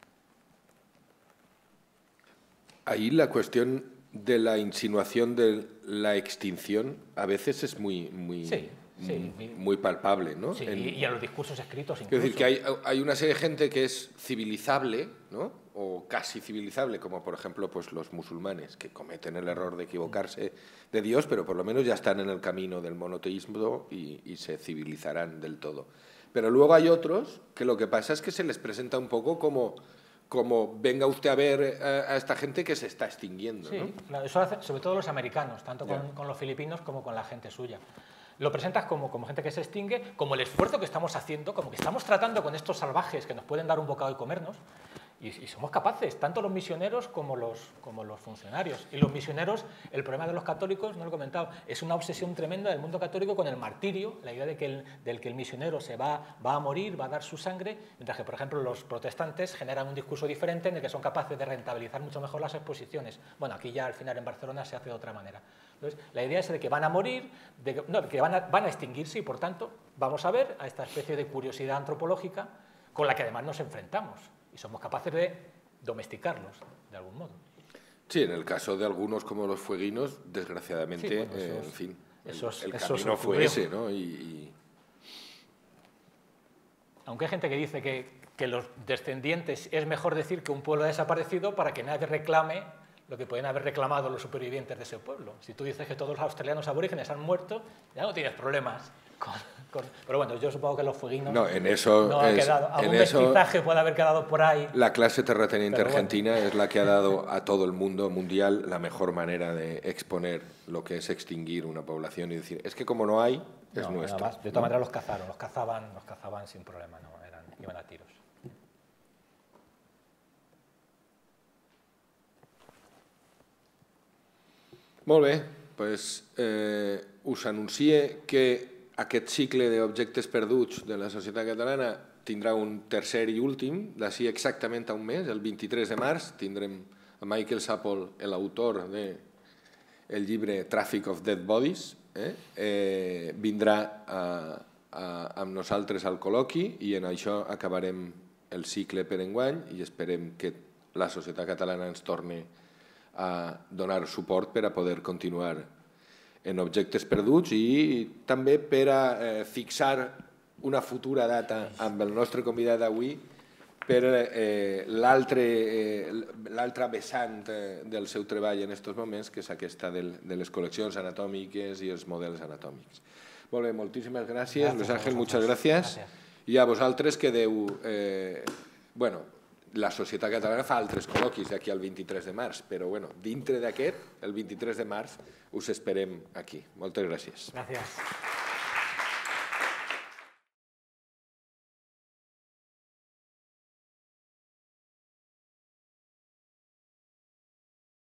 Ahí la cuestión de la insinuación de la extinción a veces es muy palpable, ¿no? Sí, y a los discursos escritos incluso. Es decir, que hay una serie de gente que es civilizable, ¿no? O casi civilizable, como por ejemplo pues, los musulmanes, que cometen el error de equivocarse de Dios, pero por lo menos ya están en el camino del monoteísmo y se civilizarán del todo. Pero luego hay otros que lo que pasa es que se les presenta un poco como venga usted a ver a esta gente que se está extinguiendo, ¿no? Sí, claro, eso hace sobre todo los americanos, tanto con los filipinos como con la gente suya. Lo presentas como gente que se extingue, como el esfuerzo que estamos haciendo, como que estamos tratando con estos salvajes que nos pueden dar un bocado y comernos, y somos capaces, tanto los misioneros como los funcionarios. Y los misioneros, el problema de los católicos, no lo he comentado, es una obsesión tremenda del mundo católico con el martirio, la idea de que el misionero se va a morir, va a dar su sangre, mientras que, por ejemplo, los protestantes generan un discurso diferente en el que son capaces de rentabilizar mucho mejor las exposiciones. Bueno, aquí ya al final en Barcelona se hace de otra manera. Entonces, la idea es de que van a morir, que van a extinguirse y, por tanto, vamos a ver a esta especie de curiosidad antropológica con la que además nos enfrentamos y somos capaces de domesticarlos de algún modo. Sí, en el caso de algunos como los fueguinos, desgraciadamente, sí, bueno, en fin, el camino camino fue ese, ¿no? Aunque hay gente que dice que los descendientes es mejor decir que un pueblo ha desaparecido para que nadie reclame lo que pueden haber reclamado los supervivientes de ese pueblo. Si tú dices que todos los australianos aborígenes han muerto, ya no tienes problemas. Pero bueno, yo supongo que los fueguinos no, en eso no ha quedado. Algún mestizaje puede haber quedado por ahí. La clase terrateniente argentina es la que ha dado a todo el mundo mundial la mejor manera de exponer lo que es extinguir una población y decir, es que como no hay, es nuestro. Más, de todas maneras los cazaban sin problema, no, iban a tiros. Molt bé, doncs us anuncie que aquest cicle d'objectes perduts de la societat catalana tindrà un tercer i últim, d'ací exactament a un mes, el 23 de març, tindrem a Michael Sapol, l'autor del llibre Traffic of Dead Bodies, vindrà amb nosaltres al col·loqui i en això acabarem el cicle per enguany i esperem que la societat catalana ens torni a donar suport per a poder continuar en objectes perduts i també per a fixar una futura data amb el nostre convidat d'avui per l'altra vessant del seu treball en aquests moments, que és aquesta de les col·leccions anatòmiques i els models anatòmics. Molt bé, moltíssimes gràcies. Luis Ángel, muchas gracias. I a vosaltres quedeu... Bueno, la societat catalana fa altres col·loquis d'aquí al 23 de març, però bueno, dintre d'aquest, el 23 de març, us esperem aquí. Moltes gràcies. Gràcies.